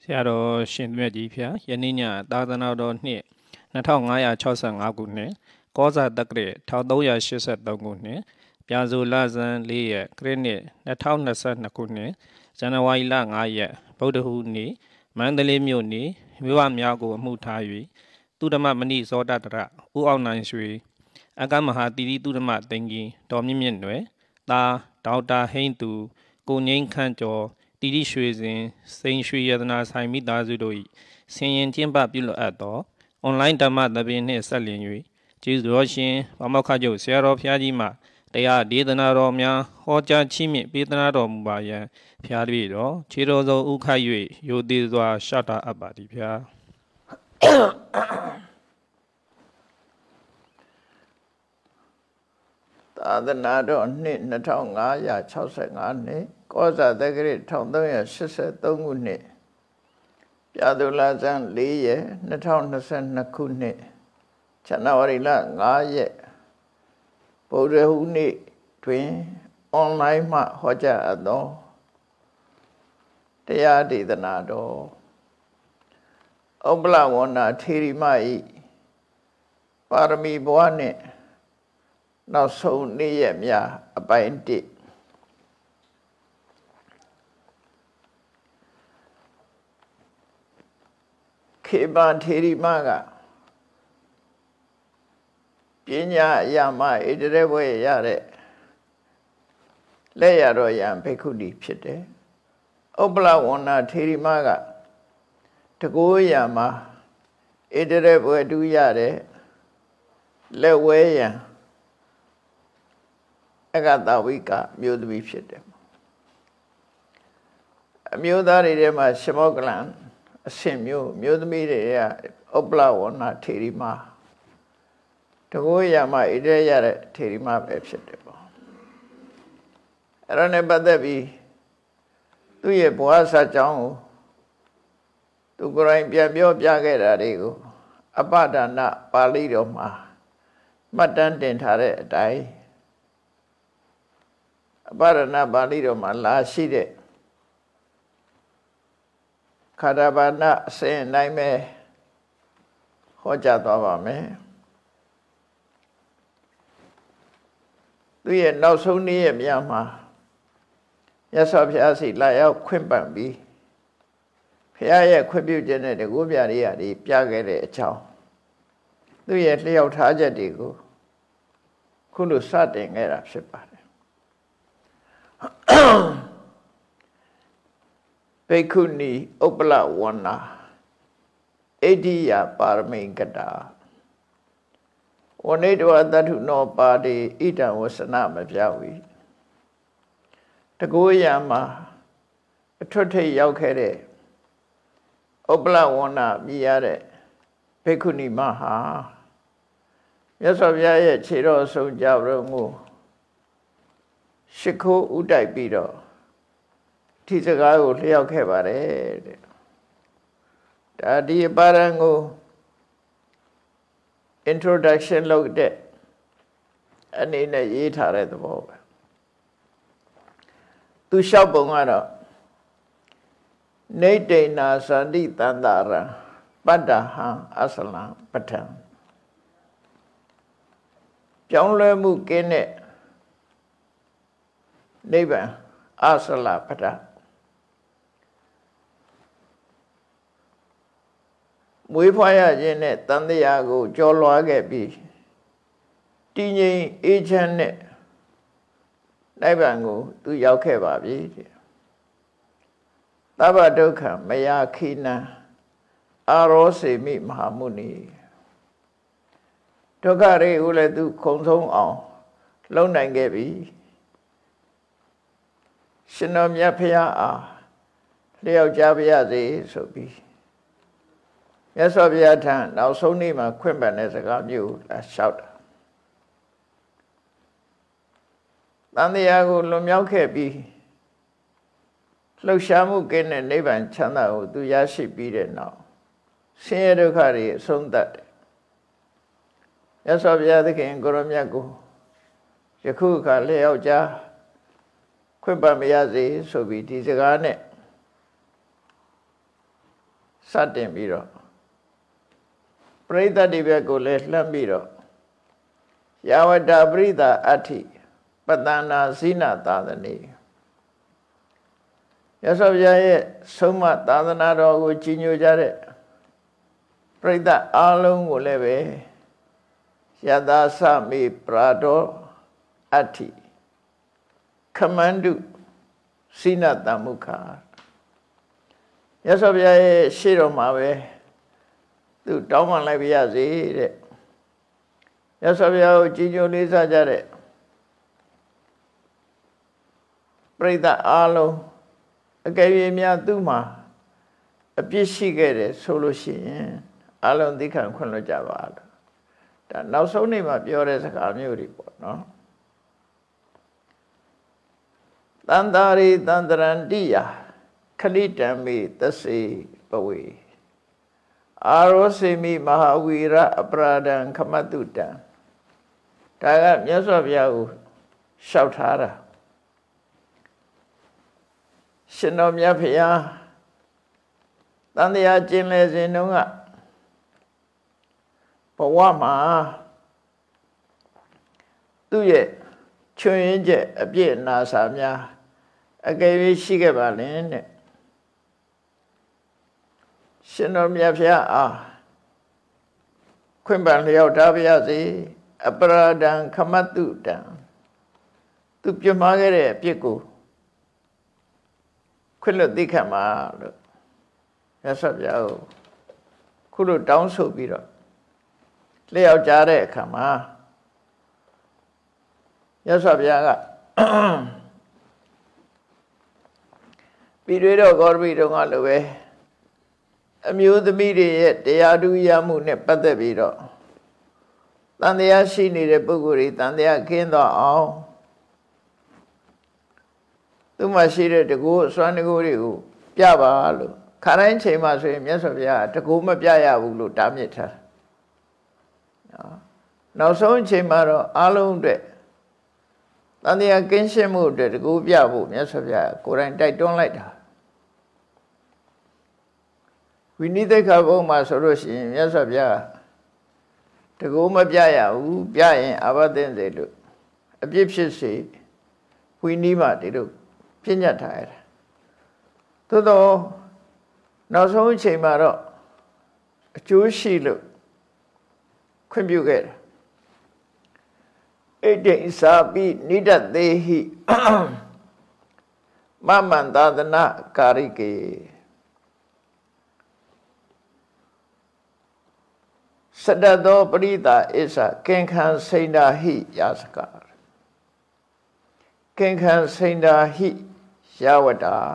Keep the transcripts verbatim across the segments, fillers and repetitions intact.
ဆရာတော်ရှင်မြတ်ကြီးဖျားယနေ့ညသာသနာတော်နှစ်နှစ်ထောင်ငါးရာခြောက်ဆယ့်ငါးခုနှစ်ကောဇာတက္ကရာတစ်ထောင်သုံးရာရှစ်ဆယ့်သုံးခုနှစ်ပြာဇိုလဇန်လေးရက်ခရစ်နှစ်နှစ်ထောင်နှစ်ဆယ့်နှစ်ခုနှစ်ဇန်နဝါရီလငါးရက်ဗုဒ္ဓဟူးနေ့မန္တလေးမြို့နေမြို့ဝများကိုအမှုထား၍သူဓမ္မမဏိဇောတတရဦးအောင်နိုင်ရွှေအကမဟာတိတိသူဓမ္မသင်္ကြီးတော်မြင့်မြင့်နွယ်သာဒေါက်တာဟိန်းသူကိုငိမ့်ခန့်ကျော်တိတိရွှေစဉ်စိန်ရွှေရတနာဆိုင်မိသားစုတို့၏ဆင်ရင်ကျင်းပပြုလုပ်အပ်သောအွန်လိုင်းဓမ္မသဘင်နှင့်ဆက်လျင်၍ကျေးဇူးတော်ရှင်ဗမောက္ခချုပ်ဆရာတော်ဘုရားကြီးမှတရားဒေသနာတော်များဟောကြားချီးမြှင့်ပေးသနာတော်မူပါယံဖျားတပည့်တော်ခြေတော်စုံဥခိုက်၍ရိုသေစွာရှောက်တာအပ်ပါသည်ဖျားသာသနာတော်နှစ်နှစ်ထောင်ငါးရာခြောက်ဆယ့်ငါးနှစ်ကောဇာတက္ကရာတစ်ထောင်သုံးရာရှစ်ဆယ့်သုံးခုနှစ်ပြာသူလဇန်လေးရက်နှစ်ထောင်နှစ်ဆယ့်နှစ်ခုနှစ်ဇန်နဝါရီလငါးရက်ဗုဒ္ဓဟူးနေ့တွင်အွန်လိုင်းမှဟောကြားအပ်သောတရားဒေသနာတော်ဥပ္ပလဝဏထေရီမ၏ပါရမီဘဝနှင့်နောက်ဆုံးနေ့ရက်များအပိုင်းတစ်ခေပန်ထေရီမကပညာအရာမဣတရေဘွဲရတဲ့လက်ရတော်ရံဘိက္ခုနီဖြစ်တယ်ဥပ္ပလဝဏထေရီမကတကိုးရံမှာဣတရေဘွဲတူရတဲ့လက်ဝဲရံအကတဝိကမျိုးသမီးဖြစ်တယ်အမျိုးသားတွေထဲမှာရှမောကလန်အဆင့်မျိုးမျိုးသမီးတွေကဥပ္ပလဝဏထေရီမတကိုးရမှာဣတရရတဲ့ထေရီမပဲဖြစ်တယ်ပေါ့အဲ့ဒါနဲ့ပတ်သက်ပြီးသူ့ရဲ့ဘဝစာကြောင်းကိုသူကိုယ်တိုင်ပြန်ပြောပြခဲ့တာတွေကိုအပဒနာပါဠိတော်မှာမှတ်တမ်းတင်ထားတဲ့အတိုင်းအပဒနာပါဠိတော်မှာလာရှိတဲ့ခါရဘာနာအစဉ်အတိုင်းပဲဟောကြားသွားပါမယ်သူရဲ့နောက်ဆုံးနေ့ရဲ့မြတ်မှာရသော်ဘုရားစီလာရောက်ခွင့်ပန်ပြီးဘုရားရဲ့ခွင့်ပြုခြင်းနဲ့တကူပြရိယာတွေပြခဲ့တဲ့အကြောင်းသူရဲ့လျှောက်ထားချက်တွေကိုခုလိုစတင်ခဲ့တာဖြစ်ပါတယ်ဘိက္ခုနီဥပ္ပလဝဏဣဒိယပါရမိကတာဝဏိတဝတ္ထုနောပါတိဣဒံဝဆနမပြဝီတကိုးရံမှာအထွတ်ထိပ်ရောက်ခဲ့တဲ့ဥပ္ပလဝဏမြည်ရတဲ့ဘိက္ခုနီမဟာမြတ်စွာဘုရားရဲ့ခြေတော်ဆုံးကြတော်မူရှိခိုးဥတိုက်ပြီးတော့ဒီစကားကိုလျှောက်ခဲ့ပါတယ်တဲ့ဒါဒီပါရံကို introduction လုပ်တဲ့အနေနဲ့ရေးထားတဲ့သဘောပဲသူလျှောက်ပုံကတော့နေတိဏသန္တိတန္တရံပတ္တဟံအဆလံပဋ္ဌံပြောင်းလဲမှုကင်းတဲ့နိဗ္ဗာန်အဆလပဋ္ဌမွေးဖွားရခြင်းနဲ့တန်တရားကိုကျော်လွှားခဲ့ပြီးတည်ငြိမ်အေးချမ်းတဲ့နိဗ္ဗာန်ကိုသူရောက်ခဲ့ပါပြီတဲ့သဗ္ဗဒုက္ခမယခိနံအာရောစေမိမဟာမုနီဒုက္ခတွေကိုလည်းသူခုံဆုံးအောင်လုံနိုင်ခဲ့ပြီရှင်တော်မြတ်ဖရာအားလျောက်ကြပါရစေဆိုပြီးမြတ်စွာဘုရားထံနောက်ဆုံးနေ့မှာခွင့်ပန်တဲ့စကားမျိုးလာလျှောက်တာတန်တရားကိုလွန်မြောက်ခဲ့ပြီးလှုပ်ရှားမှုကင်းတဲ့နိဗ္ဗာန်ချမ်းသာကိုသူရရှိပြီးတဲ့နောက်ဆင်းရဲဒုက္ခတွေအဆုံးသတ်တယ်မြတ်စွာဘုရားသခင်ကိုရောမြတ်ကိုယခုအခါလျောက်ကြခွင့်ပန်မရစေဆိုပြီးဒီစကားနဲ့တင်ပြီးတော့ပရိသတ်တွေဘက်ကိုလည်းလှမ်းပြီးတော့ယာဝတ္တပရိသအဋ္ဌိပတ္တနာဇိနသာသနေရသော်ဘုရားရဲ့ဆုံးမသာသနာတော်ကိုကြီးညိုကြတဲ့ပရိသတ်အားလုံးကိုလည်းပဲယသာသမိပရာဒောအဋ္ဌိခမန္တုစိနတမုခာရသော်ဘုရားရဲ့ရှေ့တော်မှာပဲသူတောင်းပန်လိုက်ပါရစေတဲ့ရသော်ဘုရားကိုကြီးညိုလေးစားကြတဲ့ပရိသတ်အားလုံးအကယ်၍များသူ့မှာအပြစ်ရှိခဲ့တယ်ဆိုလို့ရှိရင်အားလုံးသိခံခွင့်လွှတ်ကြပါလို့ဒါနောက်ဆုံးနေ့မှာပြောတဲ့စကားမျိုးတွေပေါ့နော်တန္တာရိတန္တရန္တိယခလိတံမိသစေပဝေအာရောစေမိမဟာဝီရအပရာဒံခမတုတံဒါကမြတ်စွာဘုရားကိုလျှောက်ထားတာရှင်တော်မြတ်ဖရာတန်တရားကျင့်လေစဉ်တုန်းကဘဝမှာသူ့ရဲ့ချွင်ရင်ချက်အပြည့်အနာစာများအကယ်၍ရှိခဲ့ပါလင်တဲ့ရှင်တော်မြတ်ဖရာအားခွင့်ပန်လျောက်ထားပါရစေအပရာဒံခမတုတံသူပြမှားခဲ့တဲ့အပြစ်ကိုခွင့်လွှတ်သိခံပါလို့ရသော်ဘုရားကိုခုလိုတောင်းဆိုပြီးတော့လျှောက်ကြားတဲ့အခါမှာရသော်ဘုရားကပြီးတွေတော့ဂေါရမိတုန်းကလိုပဲအမျိုးသမီးတွေရဲ့တရားဓုရမှုနဲ့ပတ်သက်ပြီးတော့တန်တရားရှိနေတဲ့ပုဂ္ဂိုလ်တွေတန်တရားခင်းတော့အောင်သူမှရှိတဲ့တကူအစွမ်းတကူတွေကိုပြပါလို့ခါတိုင်းချိန်မှာဆိုရင်မြတ်စွာဘုရားတကူမပြရဘူးလို့တားမြစ်ထားနော်နောက်ဆုံးချိန်မှာတော့အားလုံးအတွက်တန်တရားကင်းရှင်းမှုအတွက်တကူပြဖို့မြတ်စွာဘုရားကိုယ်တိုင်တိုက်တွန်းလိုက်တာဝိနိသိက္ခာဘုံမှာဆိုလို့ရှိရင်မြတ်စွာဘုရားတကူမပြရဘူးပြရင်အာဘသင့်စေလို့အပြစ်ဖြစ်စေဝိနိမှာဒီလိုပြညတ်ထားရတာသို့တော့နောက်ဆုံးအချိန်မှာတော့အကျိုးရှိလို့ခွင့်ပြုခဲ့တယ်ဣတိသာပိနိဒတေဟိမမန္တသနာကာရိကေစတသောပရိသဣစ္ဆကင်ခံစိန္ဒာဟိယာစကာကင်ခံစိန္ဒာဟိယဝတ္တာ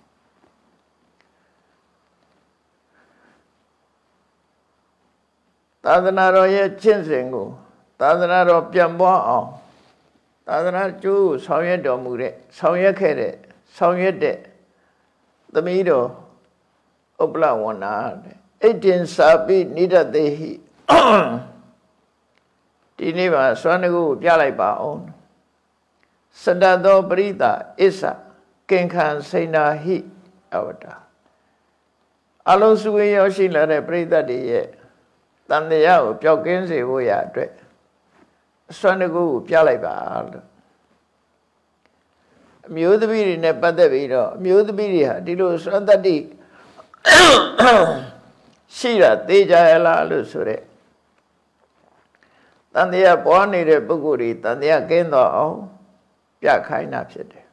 သာသနာတော်ရဲ့ကျင့်စဉ်ကိုသာသနာတော်ပြန်ပွားအောင်သာသနာကျိုးကိုဆောင်ရွက်တော်မူတဲ့ဆောင်ရွက်ခဲ့တဲ့ဆောင်ရွက်တဲ့သမီးတော်ဥပလဝဏတဲ့ဣတင်စာပိနိဒတေဟိဒီနေ့မှာစွမ်းတကူကိုပြလိုက်ပါအောင်စတသောပရိသဣစ္ဆကင်ခံစိန္ဒာဟိအဝတ္တာအလုံးစုဝင်ရောက်ရှိလာတဲ့ပရိသတ်တွေရဲ့တန်တရားကိုပျောက်ကင်းစေဖို့ရအတွက်စွမ်းတကူကိုပြလိုက်ပါလို့အမျိုးသမီးတွေနဲ့ပတ်သက်ပြီးတော့အမျိုးသမီးတွေဟာဒီလိုစွမ်းတတ္တိရှိတာသိကြရလားလို့ဆိုတဲ့တန်တရားပွားနေတဲ့ပုဂ္ဂိုလ်တွေတန်တရားကင်းတော့အောင်ပြခိုင်းတာဖြစ်တယ်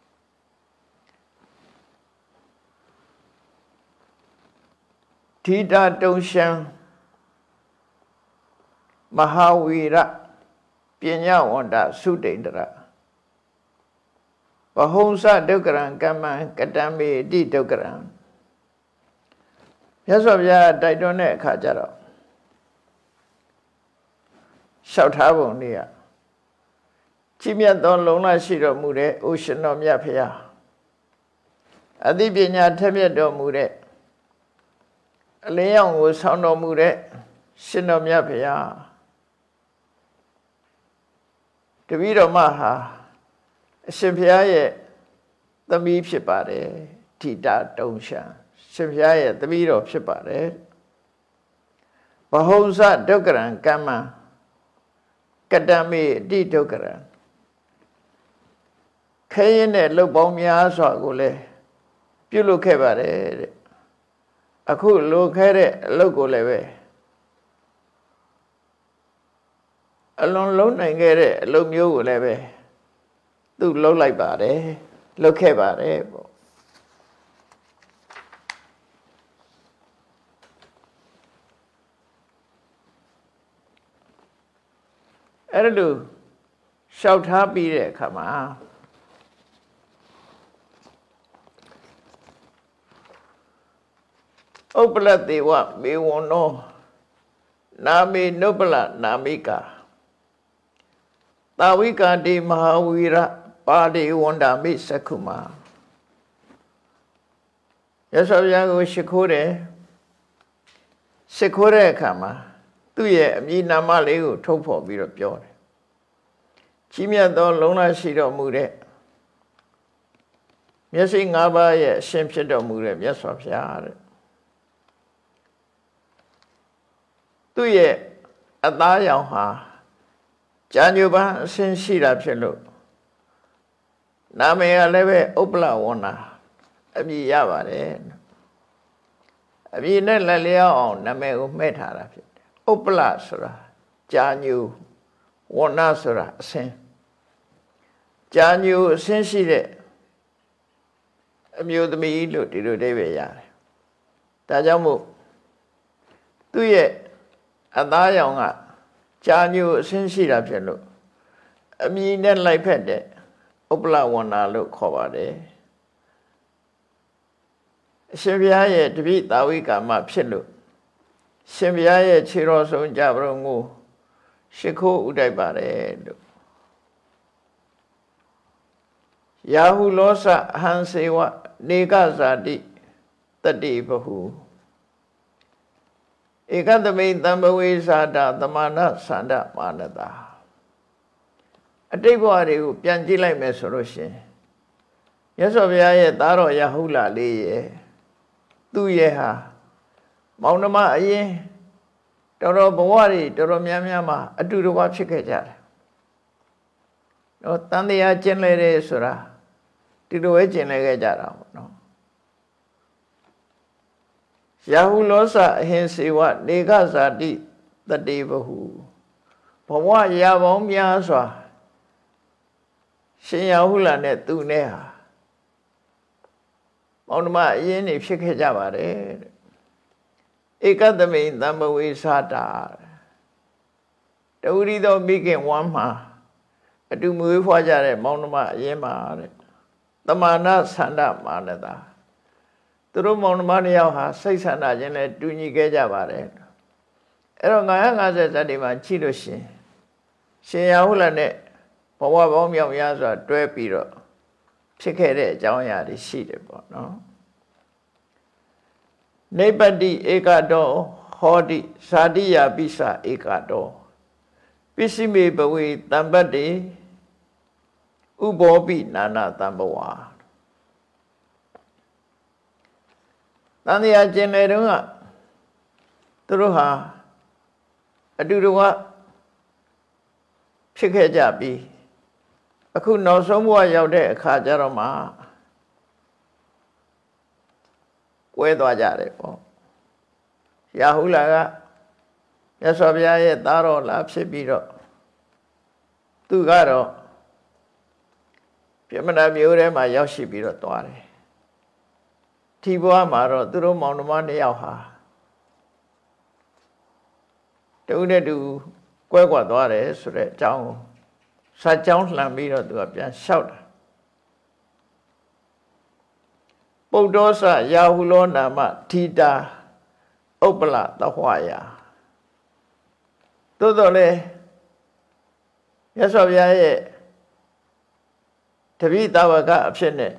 ဓိတာတုံရှံမဟာဝီရပညာဝန္တသုတိန္ဒရဘဟုံစဒုက္ကရံကမ္မံကတံမေတိဒုက္ကရံမြတ်စွာဘုရားတိုက်တွန်းတဲ့အခါကျတော့လျှောက်ထားပုံလေးကကြီးမြတ်သောလုံလရှိတော်မူတဲ့အိုရှင်တော်မြတ်ဖရာအသိပညာထက်မြက်တော်မူတဲ့အလင်းရောင်ကိုဆောင်းတော်မူတဲ့ရှင်တော်မြတ်ဖရာတပည့်တော်မဟာအရှင်ဖရာရဲ့သမီးဖြစ်ပါတယ်ဓိတာတုံရှံရှင်ဘုရားရဲ့တပည့်တော်ဖြစ်ပါတယ်ဘဟုဇဒုက္ကရံကမ္မကတမေအတိဒုက္ကရံခဲရင်တဲ့လှုပ်ပေါင်းများစွာကိုလည်းပြုလုပ်ခဲ့ပါတယ်တဲ့အခုလိုခဲတဲ့အလုပ်ကိုလည်းပဲအလွန်လုံးနိုင်ခဲ့တဲ့အလုပ်မျိုးကိုလည်းပဲသူလှုပ်လိုက်ပါတယ်လှုပ်ခဲ့ပါတယ်ပေါ့အဲ့ဒါလို့ရှောက်ထားပြီးတဲ့အခါမှာဥပ္ပလတေဝမေဝနောနာမေနုပ္ပလနာမိကာတာဝိကာတိမဟာဝီရပါတိဝန္ဒာမိစက္ခုမာရသော်ဘုရားကိုရှိခိုးတယ်ရှိခိုးတဲ့အခါမှာသူ့ရဲ့အမည်နာမလေးကိုထုတ်ဖော်ပြီးတော့ပြောတယ်ကြီးမြတ်သောလုံးလာရှိတော်မူတဲ့မျက်စိ၅ပါးရဲ့အရှင်ဖြစ်တော်မူတဲ့မြတ်စွာဘုရားတဲ့သူ့ရဲ့အသားရောင်ဟာကြာညိုပန်းအဆင်းရှိတာဖြစ်လို့နာမည်ကလည်းပဲဥပ္ပလဝန္နာအမည်ရပါတယ်အမည်နဲ့လက်လျောက်အောင်နာမည်ကိုမှဲ့ထားတာဖြစ်တယ်ဥပ္ပလဆိုတာကြာညိုဝန္နာဆိုတာအဆင်းကြာညိုအဆင်းရှိတဲ့အမျိုးသမီးလို့ဒီလိုအဓိပ္ပာယ်ရတယ်ဒါကြောင့်မို့သူ့ရဲ့အသားရောင်ကကြာညိုအဆင်းရှိတာဖြစ်လို့အမည်နဲ့လိုက်ဖက်တဲ့ဥပ္ပလဝန္နာလို့ခေါ်ပါတယ်အရှင်ဘုရားရဲ့တပိသာဝိကာမဖြစ်လို့ရှင်ဘုရားရဲ့ခြေတော်ဆုံးကြပရုံကိုရှိခိုးဥတိုက်ပါတယ်လို့ယာဟုလောစအဟံစေဝနေကဇာတိတတိဘဟုဧကသမိတံဘဝေသာတာသမဏသန္ဒမာနတာအတိတ်ဘဝတွေကိုပြန်ကြည့်လိုက်မယ်ဆိုလို့ရှင်မြတ်စွာဘုရားရဲ့သားတော်ယာဟုလလေးရဲ့သူ့ရဲ့ဟာမောင်နှမအရင်တော်တော်ဘဝတွေတော်တော်များများမှာအတူတကွဖြစ်ခဲ့ကြတယ်နော်တန်တရားကျင့်လဲတယ်ဆိုတာဒီလိုပဲကျင့်လဲခဲ့ကြတာပေါ့နော်ယာဟုလောစအဟင်စေဝနေကဇာတိတတိဘဟုဘဝရာပေါင်းများစွာရှင်ယာဟုလနဲ့သူနဲ့ဟာမောင်နှမအရင်နေဖြစ်ခဲ့ကြပါတယ်ဧကသမိတံဘဝေသာတာတဝရီသောမိခင်ဝမ်းမှာအတူမွေးဖွားကြတဲ့မောင်နှမအရင်မှာတဲ့တမာနသန္ဒမာနတာသူတို့မောင်နှမနှစ်ယောက်ဟာစိတ်ဆန္ဒချင်းနဲ့တူညီခဲ့ကြပါတယ်အဲ့တော့nine hundred fiftyဇတ်တွေမှာကြည့်လို့ရှင်ရှင်ယာဟုလနဲ့ဘဝပေါင်းမြောက်များစွာတွဲပြီးတော့ဖြစ်ခဲ့တဲ့အကြောင်းအရာတွေရှိတယ်ပေါ့နော်နေပတိဧကတောဟောတိဇာတိယပိစဧကတောပစ္စည်းမေဘဝေတံပတ္တိဥဘောပိနာနာတံဘဝတန်တရားကျင်လေတုန်းကသူတို့ဟာအတူတကွဖြစ်ခဲ့ကြပြီးအခုနောက်ဆုံးဘဝရောက်တဲ့အခါကျတော့မှကွဲသွားကြတယ်ပေါ့ယာဟုလာကမြတ်စွာဘုရားရဲ့သားတော်လာဖြစ်ပြီးတော့သူကတော့ပြမနာမျိုးထဲမှာရောက်ရှိပြီးတော့သွားတယ်ဒီဘဝမှာတော့သူတို့မောင်နှမနှစ်ယောက်ဟာတူနဲ့တူကွဲကွာသွားတယ်ဆိုတဲ့အကြောင်းကိုစာကြောင်းလှန်ပြီးတော့သူကပြန်လျှောက်တာပုဒ္ဒောစယာဟုလောနာမထီတာဥပ္ပလသဟဝယာသို့တော်လည်းမြတ်စွာဘုရားရဲ့တပိသာဝကအဖြစ်နဲ့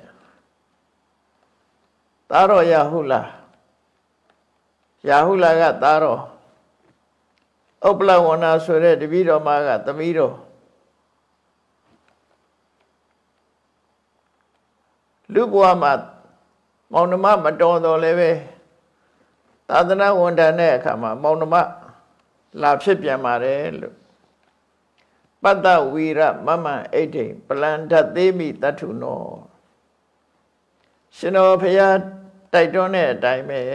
သားတော်ယာဟုလာယာဟုလာကသားတော်ဥပ္ပလဝန္နာဆိုတဲ့တပိတော်မကသမီးတော်လူဘဝမှာမောင်နှမမတော်တော်လည်းပဲသာသနာဝန်ထမ်းတဲ့အခါမှာမောင်နှမလာဖြစ်ပြန်ပါတယ်လို့ပတ္တဝီရမမံအိဋ္ဌိပလန္တသေးမိတထုနောရှင်တော်ဘုရားတိုက်တွန်းတဲ့အတိုင်းပဲ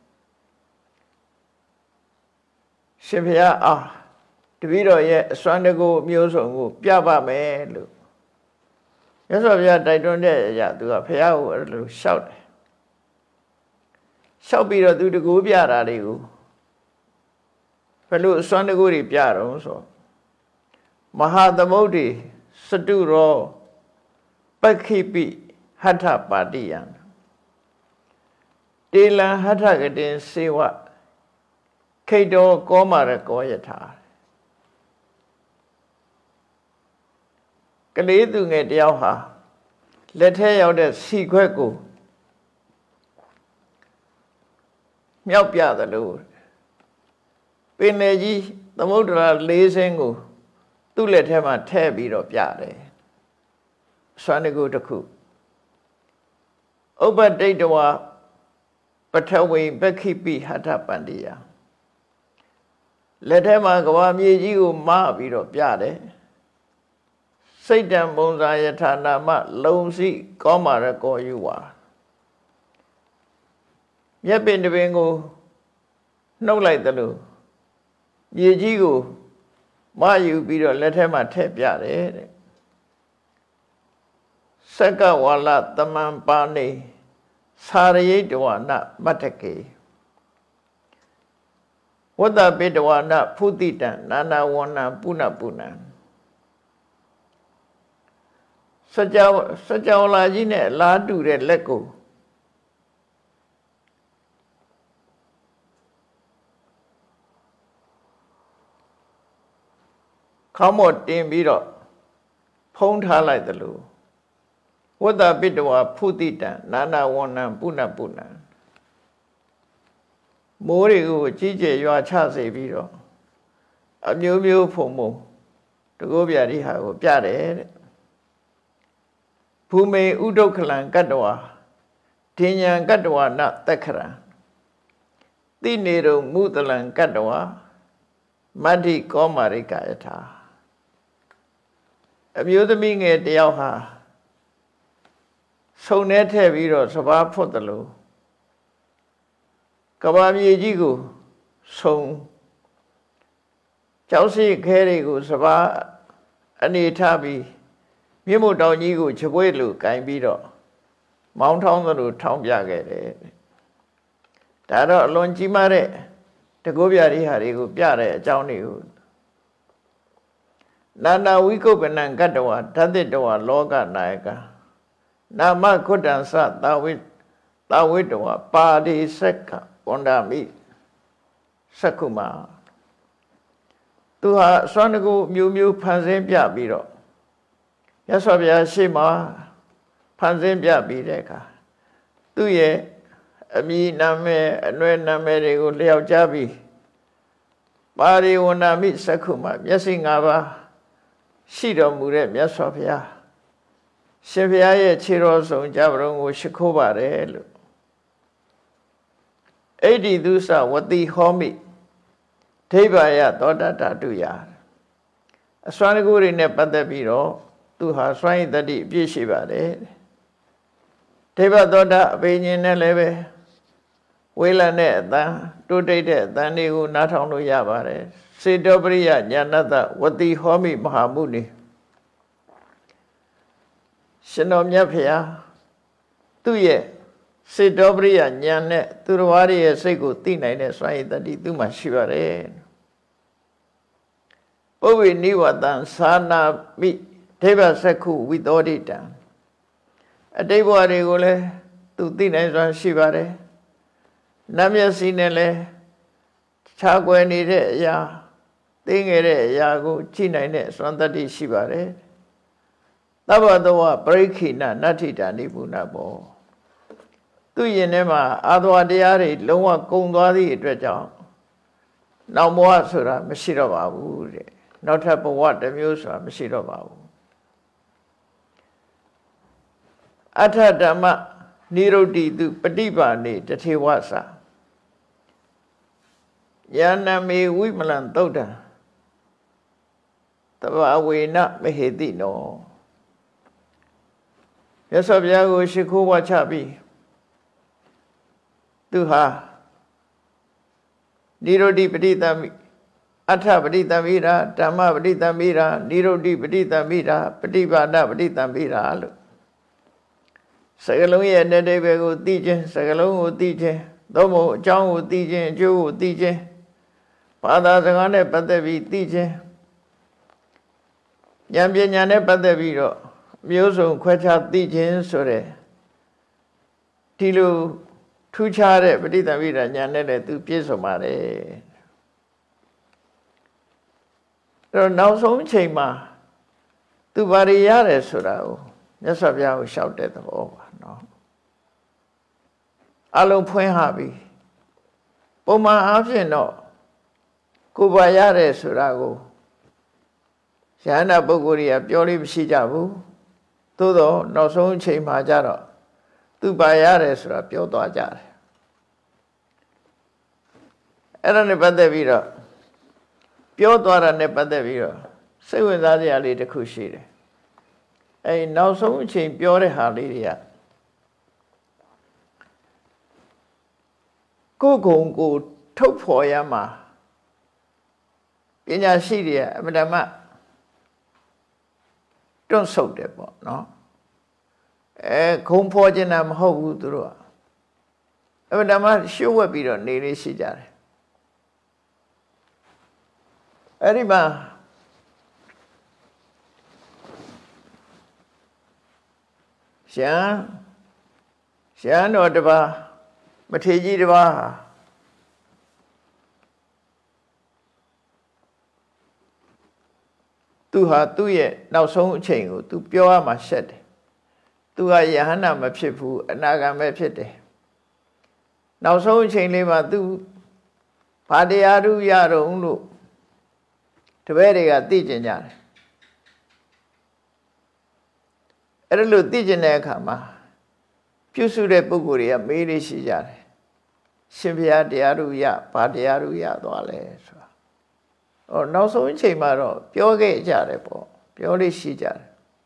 ရှင်ဘုရားအာတပည့်တော်ရဲ့အစွမ်းတကူမျိုးစုံကိုပြပါမယ်လို့မြတ်စွာဘုရားတိုက်တွန်းတဲ့အရာသူကဘုရားကိုအဲ့လိုလျှောက်တယ်လျှောက်ပြီးတော့သူတကူပြတာတွေကိုဘယ်လိုအစွမ်းတကူတွေပြတော့ဆိုမဟာသမုဒ္ဒေစတုရောပက္ခိပိဟထပါတိယံတေလံဟထကတိစေဝခိတောကောမာရကောယထာကလေးသူငယ်တယောက်ဟာလက်ထဲရောက်တဲ့စီခွက်ကိုမြောက်ပြသလိုပင်လေကြီးသမုဒ္ဒရာလေးစင်းကိုသူ့လက်ထဲမှာထည့်ပြီးတော့ပြတယ်စွမ်းတကူတစ်ခုဥပ္ပတိတဝပထဝီပက္ခိပိဟထပန္တိယလက်ထဲမှာကဘာမြေကြီးကိုမပြီးတော့ပြတယ်စိတ်တံပုံစာယထာနာမလုံစီကောမာရကောယုဝါမြက်ပင်တပင်ကိုနှုတ်လိုက်တယ်လို့မြေကြီးကိုမယူပြီးတော့လက်ထဲမှာထည့်ပြတယ်တဲ့စက္ကဝါလတမံပါနေသာရယိတဝနမတ္တကေဝတ္တပိတဝနဖုတိတံနာနာဝဏံပုဏ္ဏပုဏ္ဏံစကြဝစကြဝဠာကြီးနဲ့လားတူတဲ့လက်ကိုခေါင်းမော်တင်ပြီးတော့ဖုံးထားလိုက်တယ်လို့ဝတ္တပိတဝဖုတိတံနာနာဝဏံပုဏ္ဏပုဏ္ဏံမိုးတွေကိုကြီးကျယ်ရွာချစေပြီးတော့အမျိုးမျိုးဖုံဖုံတကောပြတိဟာကိုပြတယ်တဲ့ภูมิဥဒုက္ခလံကတ္တဝါဒိညာကတ္တဝါနတက္ခရံတိနေရုံမုတလံကတ္တဝါမတ္တိကောမာရိကယထာအမျိုးသမီးငယ်တယောက်ဟာဆုံထဲထည့်ပြီးတော့စပားဖွတ်တယ်လို့ကဘာမြေကြီးကိုဆုံကြောက်စီခဲတွေကိုစပားအနေထားပြီးမြင့်မို့တောင်ကြီးကိုချပွေးလို့ကင်ပြီးတော့မောင်းထောင်းသလိုထောင်းပြခဲ့တယ်ဒါတော့အလွန်ကြီးမားတဲ့တကောပြရိဟာတွေကိုပြတဲ့အကြောင်းတွေကိုနာနာဝိကုပ္ပနံကတ္တဝါဓာတိတဝါလောကနာယကနာမခုတ္တံသသာဝိသာဝိတဝါပါရိစက္ခဝန္ဒမိစက္ခုမာသူဟာစွမ်းတကူမျိုးမျိုးဖန်ဆင်းပြပြီးတော့ရသော်ဗျာရှေ့မှာဖန်ဆင်းပြပြီးတဲ့အခါသူ့ရဲ့အမည်နာမည်အနွယ်နာမည်တွေကိုလျှောက်ကြပြီးပါရိဝန္ဒမိစက္ခုမာမျက်စိ၅ပါးရှိတော်မူတဲ့မြတ်စွာဘုရားရှင်ဘုရားရဲ့ခြေတော်ဆုံးကြပါတော့ကိုရှိခိုးပါတယ်လို့အိဋ္ဌိသုစဝတိဟောမိဒိဗ္ဗယသောတတတုယအစွမ်းတကူတွေနဲ့ပတ်သက်ပြီးတော့သူဟာစွမ်းရည်တတိအပြည့်ရှိပါတယ်ဒိဗ္ဗသောတအပိညာဉ်နဲ့လည်းပဲဝေလနဲ့အတန်တိုးတိတ်တဲ့အတန်တွေကိုနားထောင်လို့ရပါတယ်စေတောပရိယညာဏတဝတိဟောမိမဟာမုနိရှင်တော်မြတ်ဖျားသူ့ရဲ့စေတောပရိယညာနဲ့သူတော်ဘာရဲ့စိတ်ကိုသိနိုင်တဲ့စွမ်းရည်တတိသူ့မှာရှိပါတယ်ပုဗ္ဗေနိဝတံသာနာမိဒိဗ္ဗစက္ခုဝိသောတိတံအတိတ်ဘဝတွေကိုလည်းသူသိနိုင်စွမ်းရှိပါတယ်နတ်မျက်စိနဲ့လည်းခြားကွယ်နေတဲ့အရာသိငယ်တဲ့အရာကိုကြည့်နိုင်တဲ့စွမ်းတတ္တိရှိပါတယ်သဗ္ဗတဝပရိခိဏနတ္ထိတာနိဗ္ဗုဏဘောသူ့ရင်ထဲမှာအာသဝတရားတွေလုံးဝကုန်သွားသည့်အတွက်ကြောင့်နောက်ဘဝဆိုတာမရှိတော့ပါဘူးတဲ့နောက်ထပ်ဘဝတစ်မျိုးဆိုတာမရှိတော့ပါဘူးအထဓမ္မ Niroti tu Patipa ni Tatewasa Yana me Wimalan Toda Tava we not Mehedi no Yasabiago Shikuwa Chabi Duha Niroti Patita Atha Patita Mira, Dhamma Patita Mira, Niroti Patita Mira, Patipana Patita Mira. Sagalongi and Nedego teaching, Sagalongo teaching, Domo, John teaching, Joe teaching, Pada Zagane Patavi teaching, Yambiane Pataviro, Muso Quacha teaching, Sore, Tilu, Tuchare, Patita Mira, Yanele, two pieces of mare. Now so chema to Variare Surao. Yes, I have shouted over. No. Along point happy. Poma after no. Kubayare Surago. Shana Boguria, Purely Shijabu. Todo, no so chema jaro. To Bayare Sura, Pioto Ajar. Erane Padavira. Piotara Nepadavira. Say with Adi Ali the Kushire. A now so much in pure Halidia. Go go go top for Yama. In your Syria, Madama. Don't soak the pot, no? A comb fortune am how to do. Madama, she will be on nearly Sijar. Arriba. Shan Shan or the bar, Mateji the bar. To her two ye, now so chain to pure my shed. To a Yahana Mapsipu, and Naga Mapsete. Now so chain lima do Padiaru Yaro Unu. To very a teaching yard. Erelu teaching a kama. Pusure Puguria, Miri Shijar. Simpia diaruya, Padiaruya, Dwale. Or no so in Chimaro, Pure Jarepo, Pure Shijar.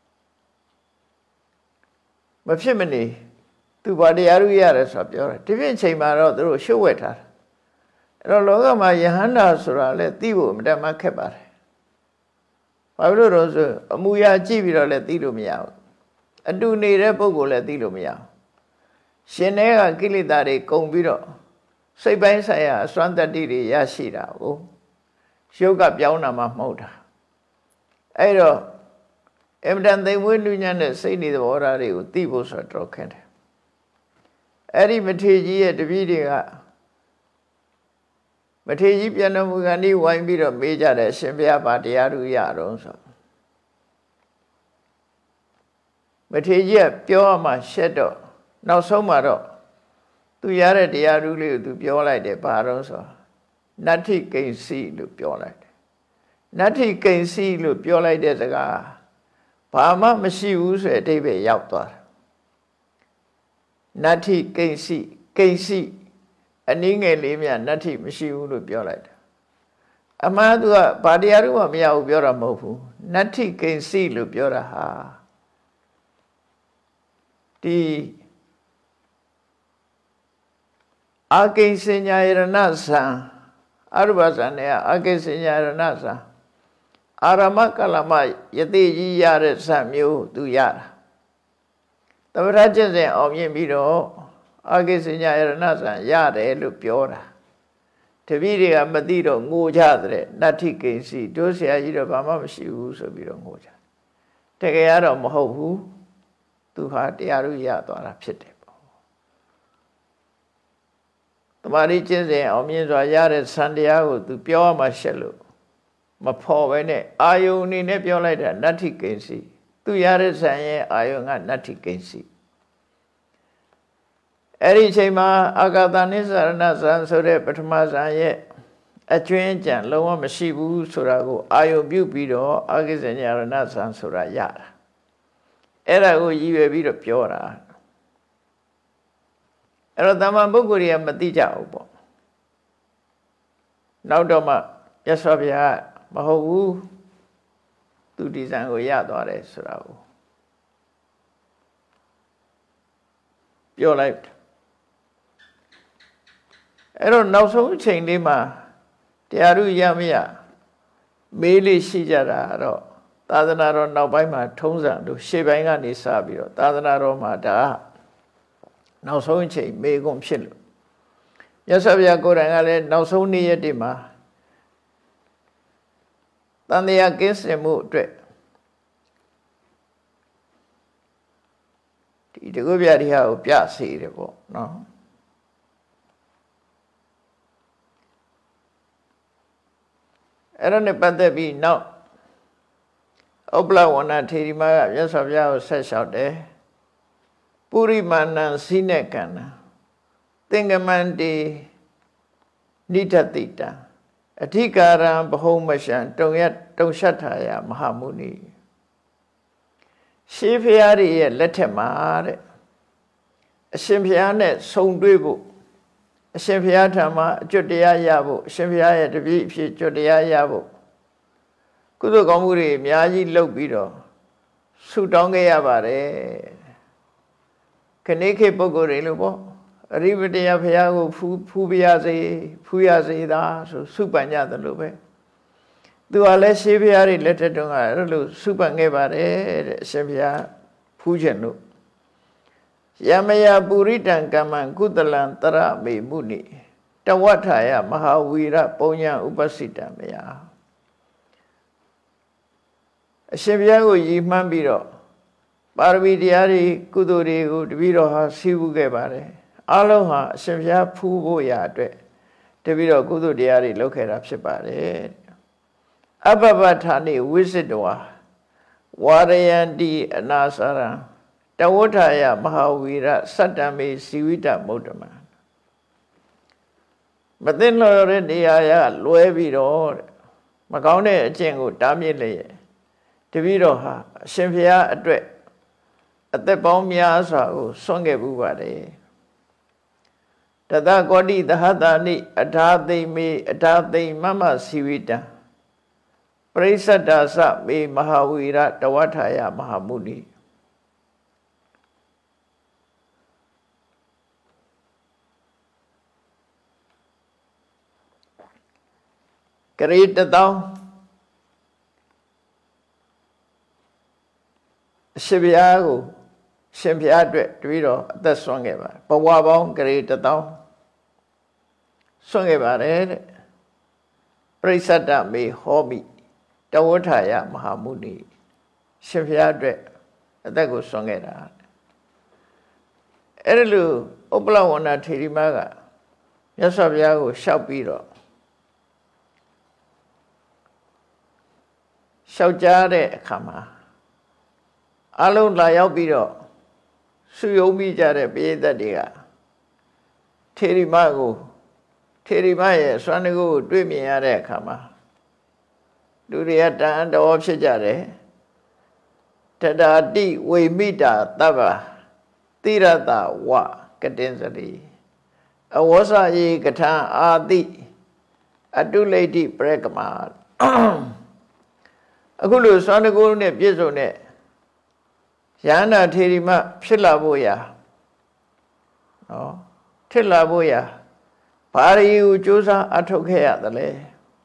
Mapsimini, to Padiaruya as a pure. Divin Chimaro, the Showeta. Rologa my Yahana Sura, let Tibu, Madame Kebar. Pablo Rosa, a Muya Chivira let Tilumia. And do need a pogo let Tilumia. Shenega Kilidari Combiro. Say by Saya, Santa Didi Yashira. Oh, Shoga Piana Mahmoda. Aero Emdan they win Union say the orari, Tibos are troken. Eri Matiji at the video. Mateji piano mugani wine bit of major as Shembia Patiaru Yaronso. Mateji pure my shadow. Now so maro. To Yara de Yaruli to pure like the Paronso. Nati can see look pure like. Nati can see look pure like the Zaga. Pama Mashius at David Yaptor. Nati can see, can see. And in a limia, Nati Mashiu to pure like. Amadua, Padiaru, Miao Biora Mofu. Nati can see look pure ha. The Ake Senya Nasa, Arbazania, Ake Senya Nasa, Aramakalama, Yati Yare Samu, to Yara. The Rajas of Yemiro, Ake Senya Nasa, Yare, Lupiora. Taviria Madido, Mujadre, Nati can see, Dosia Yirabama, she who's a bit of Moja. Take a yard of Mohu to her Yaruya to Arapsete. The Mariches and Omians are Yare Santiago to pure Marcello. My poor Vene, are you in a pure like that? Nati can see. Two Yare Sanye, are you not Nati can see? Eri Chema, Agatanis are not Sansore, Patamazaye, a change and lower Mashibu, Surago, Ayo Bupido, Agis and Yarana Sansura Yara. Era go ye a bit of pure. အဲ့တော့တမန်ပုဂ္ဂိုလ်တွေကမသိကြဘူးပေါ့နောက်တော့မှမြတ်စွာဘုရားမဟုတ်ဘူးသူဒီဇိုင်းကိုရသွားတယ်ဆိုတာကိုပြောလိုက်အဲ့တော့နောက်ဆုံးအချိန်လေးမှာတရားဥရမရမေးလေးရှိကြတာတော့သာသနာတော်နောက်ပိုင်းမှာထုံးစံတို့ရှေ့ပိုင်းကနေစပြီးတော့သာသနာတော်မှာဒါနောက်ဆုံးအချိန်မေးခွန်းဖြစ်လို့မြတ်စွာဘုရားကိုယ်တိုင်ကလည်းနောက်ဆုံးနေ့ရက်တွေမှာတန်တရားကင်းစင်မှုအတွက်ဒီတကုပြတိဟာကိုပြစေတယ်ပေါ့နော်အဲ့ဒါနဲ့ပတ်သက်ပြီးနောက်ဥပ္ပလဝဏထေရီမကမြတ်စွာဘုရားကိုဆက်လျှောက်တယ်ပုရိမာဏံစိနေကန္နသင်္ကမန္တိနိဒတိတံအဓိကာရံဘဟုမရှံတုံရတုံရှတ်ထာယမဟာမုနိရှေးဖျားတွေရဲ့လက်ထက်မှာတဲ့အရှင်ဖျားနဲ့ဆုံတွေ့ဖို့အရှင်ဖျားထံမှာအကျွတ်တရားရဖို့အရှင်ဖျားရဲ့တပည့်အဖြစ်ကျွတ်တရားရဖို့ကုသိုလ်ကောင်းမှုတွေအများကြီးလုပ်ပြီးတော့ဆုတောင်းခဲ့ရပါတယ်ခဏိခေပုဂ္ဂိုလ်တွေလို့ပေါ့အရိပတရားဖျားကိုဖူးဖူးပြရစေဖူးရစေသာဆိုဆုပန်ကြတယ်လို့ပဲသူကလည်းရှေးဖျားတွေလက်ထက်တုန်းကအဲ့လိုဆုပန်ခဲ့ပါတယ်တဲ့အရှင်ဖျားဖူးခြင်းလို့ယမယပုရိတံကမ္မံကုသလံတရမေမုနိတဝဋ္ဌာယမဟာဝီရပုံညာဥပ္ပစိတံမယအရှင်ဘုရားကိုရည်မှန်းပြီးတော့ပါရမီတရားတွေကုသိုလ်တွေကိုတပည့်တော်ဟာဆည်းပူးခဲ့ပါတယ်အလုံးဟာအရှင်ဘုရားဖူးဖို့ရာအတွက်တပည့်တော်ကုသိုလ်တရားတွေလုပ်ခဲ့တာဖြစ်ပါတယ်အပပဌာနိဝိစိတဝါဝါရယန္တိအနာစရံတဝဋ္ဌာယမဟာဝီရစတ္တမေစီဝိတမုဒ္ဓမံမသိလို့တဲ့နေရာရလွဲပြီးတော့မကောင်းတဲ့အကျင့်ကိုတားမြစ်လျက်တပည့်တော်ဟာအရှင်ဘုရားအတွက်အသက်ပေါင်းများစွာကိုဆွန့်ခဲ့ပူပါတယ်တသကောတိသဟတာနိအထာသိမေအထာသိမမစီဝိတံပရိစ္ဆတ္တာသမေမဟာဝီရတဝဋ္ဌာယမဟာမုနိကရေတသောရှင်ဘုရားကိုရှင်ဘုရားအတွက်တပည့်တော်အသက်ဆွမ်းခဲ့ပါဘဝပေါင်းကရေတသောဆွမ်းခဲ့ပါတယ်တဲ့ပရိစ္ဆတ္တမေဟောမိတဝဋ္ဌာယမဟာမုနိရှင်ဘုရားအတွက်အသက်ကိုဆွမ်းခဲ့တာအဲ့ဒါလို့ဥပ္ပလဝဏထေရီမကမြတ်စွာဘုရားကိုလျှောက်ပြီးတော့လျှောက်ကြားတဲ့အခါမှာအလုံးလာရောက်ပြီးတော့စုယုံပြီးကြတဲ့ပိဋကတ်တွေကထေရီမကိုထေရီမရဲ့စွမ်းတကူကိုတွေ့မြင်ရတဲ့အခါမှာလူတွေကတန်တော်ဖြစ်ကြတယ်တတာတိဝိမိတာတဗ္ဗတိရတဝကတင်စရိအဝဆယေကထံအာတိအတုလိတိပရကမအခုလိုစွမ်းတကူနဲ့ပြည့်စုံတဲ့ယန္တာထေရီမဖြစ်လာဖို့ရာနော်ဖြစ်လာဖို့ရာဘာတွေကိုကြိုးစားအထောက်ခဲ့ရတယ်လဲ